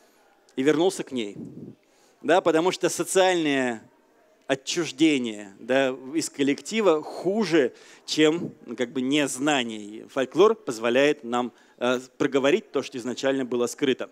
и вернулся к ней. Да, потому что социальное отчуждение, да, из коллектива хуже, чем как бы незнание. Фольклор позволяет нам э, проговорить то, что изначально было скрыто.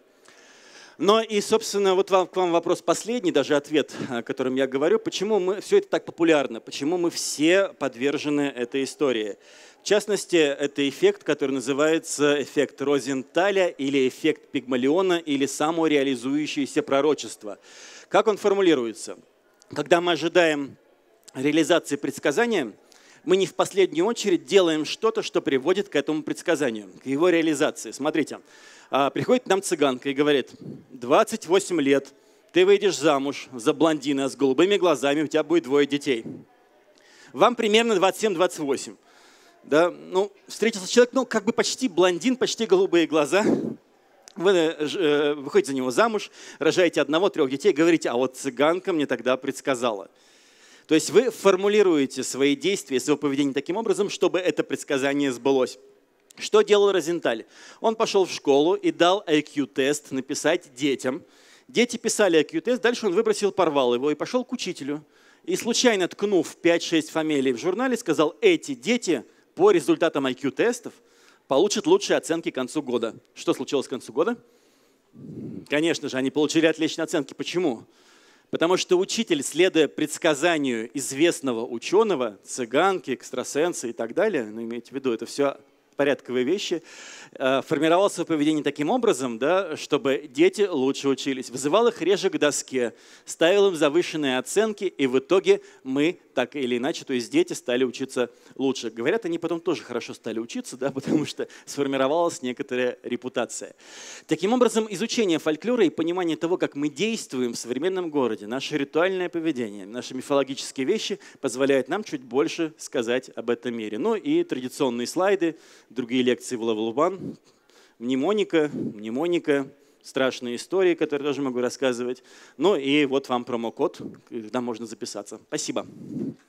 Но и, собственно, вот вам, к вам вопрос последний, даже ответ, о котором я говорю. Почему мы, все это так популярно? Почему мы все подвержены этой истории? В частности, это эффект, который называется эффект Розенталя или эффект Пигмалиона или самореализующееся пророчество. Как он формулируется? Когда мы ожидаем реализации предсказания, мы не в последнюю очередь делаем что-то, что приводит к этому предсказанию, к его реализации. Смотрите. Приходит к нам цыганка и говорит: двадцать восемь лет, ты выйдешь замуж за блондина с голубыми глазами, у тебя будет двое детей. Вам примерно двадцать семь - двадцать восемь. Да? Ну, встретился человек, ну, как бы почти блондин, почти голубые глаза. Вы э, выходите за него замуж, рожаете одного, трех детей, говорите: а вот цыганка мне тогда предсказала. То есть вы формулируете свои действия, свое поведение таким образом, чтобы это предсказание сбылось. Что делал Розенталь? Он пошел в школу и дал ай кью-тест написать детям. Дети писали ай кью-тест, дальше он выбросил, порвал его и пошел к учителю. И случайно ткнув пять-шесть фамилий в журнале, сказал: эти дети по результатам ай кью-тестов получат лучшие оценки к концу года. Что случилось к концу года? Конечно же, они получили отличные оценки. Почему? Потому что учитель, следуя предсказанию известного ученого, цыганки, экстрасенса и так далее, ну, имейте в виду, это все порядковые вещи, формировал свое поведение таким образом, да, чтобы дети лучше учились. Вызывал их реже к доске, ставил им завышенные оценки, и в итоге мы так или иначе, то есть дети стали учиться лучше. Говорят, они потом тоже хорошо стали учиться, да, потому что сформировалась некоторая репутация. Таким образом, изучение фольклора и понимание того, как мы действуем в современном городе, наше ритуальное поведение, наши мифологические вещи позволяют нам чуть больше сказать об этом мире. Ну и традиционные слайды, другие лекции в Level One, мнемоника, мнемоника, страшные истории, которые тоже могу рассказывать. Ну и вот вам промокод, куда можно записаться. Спасибо.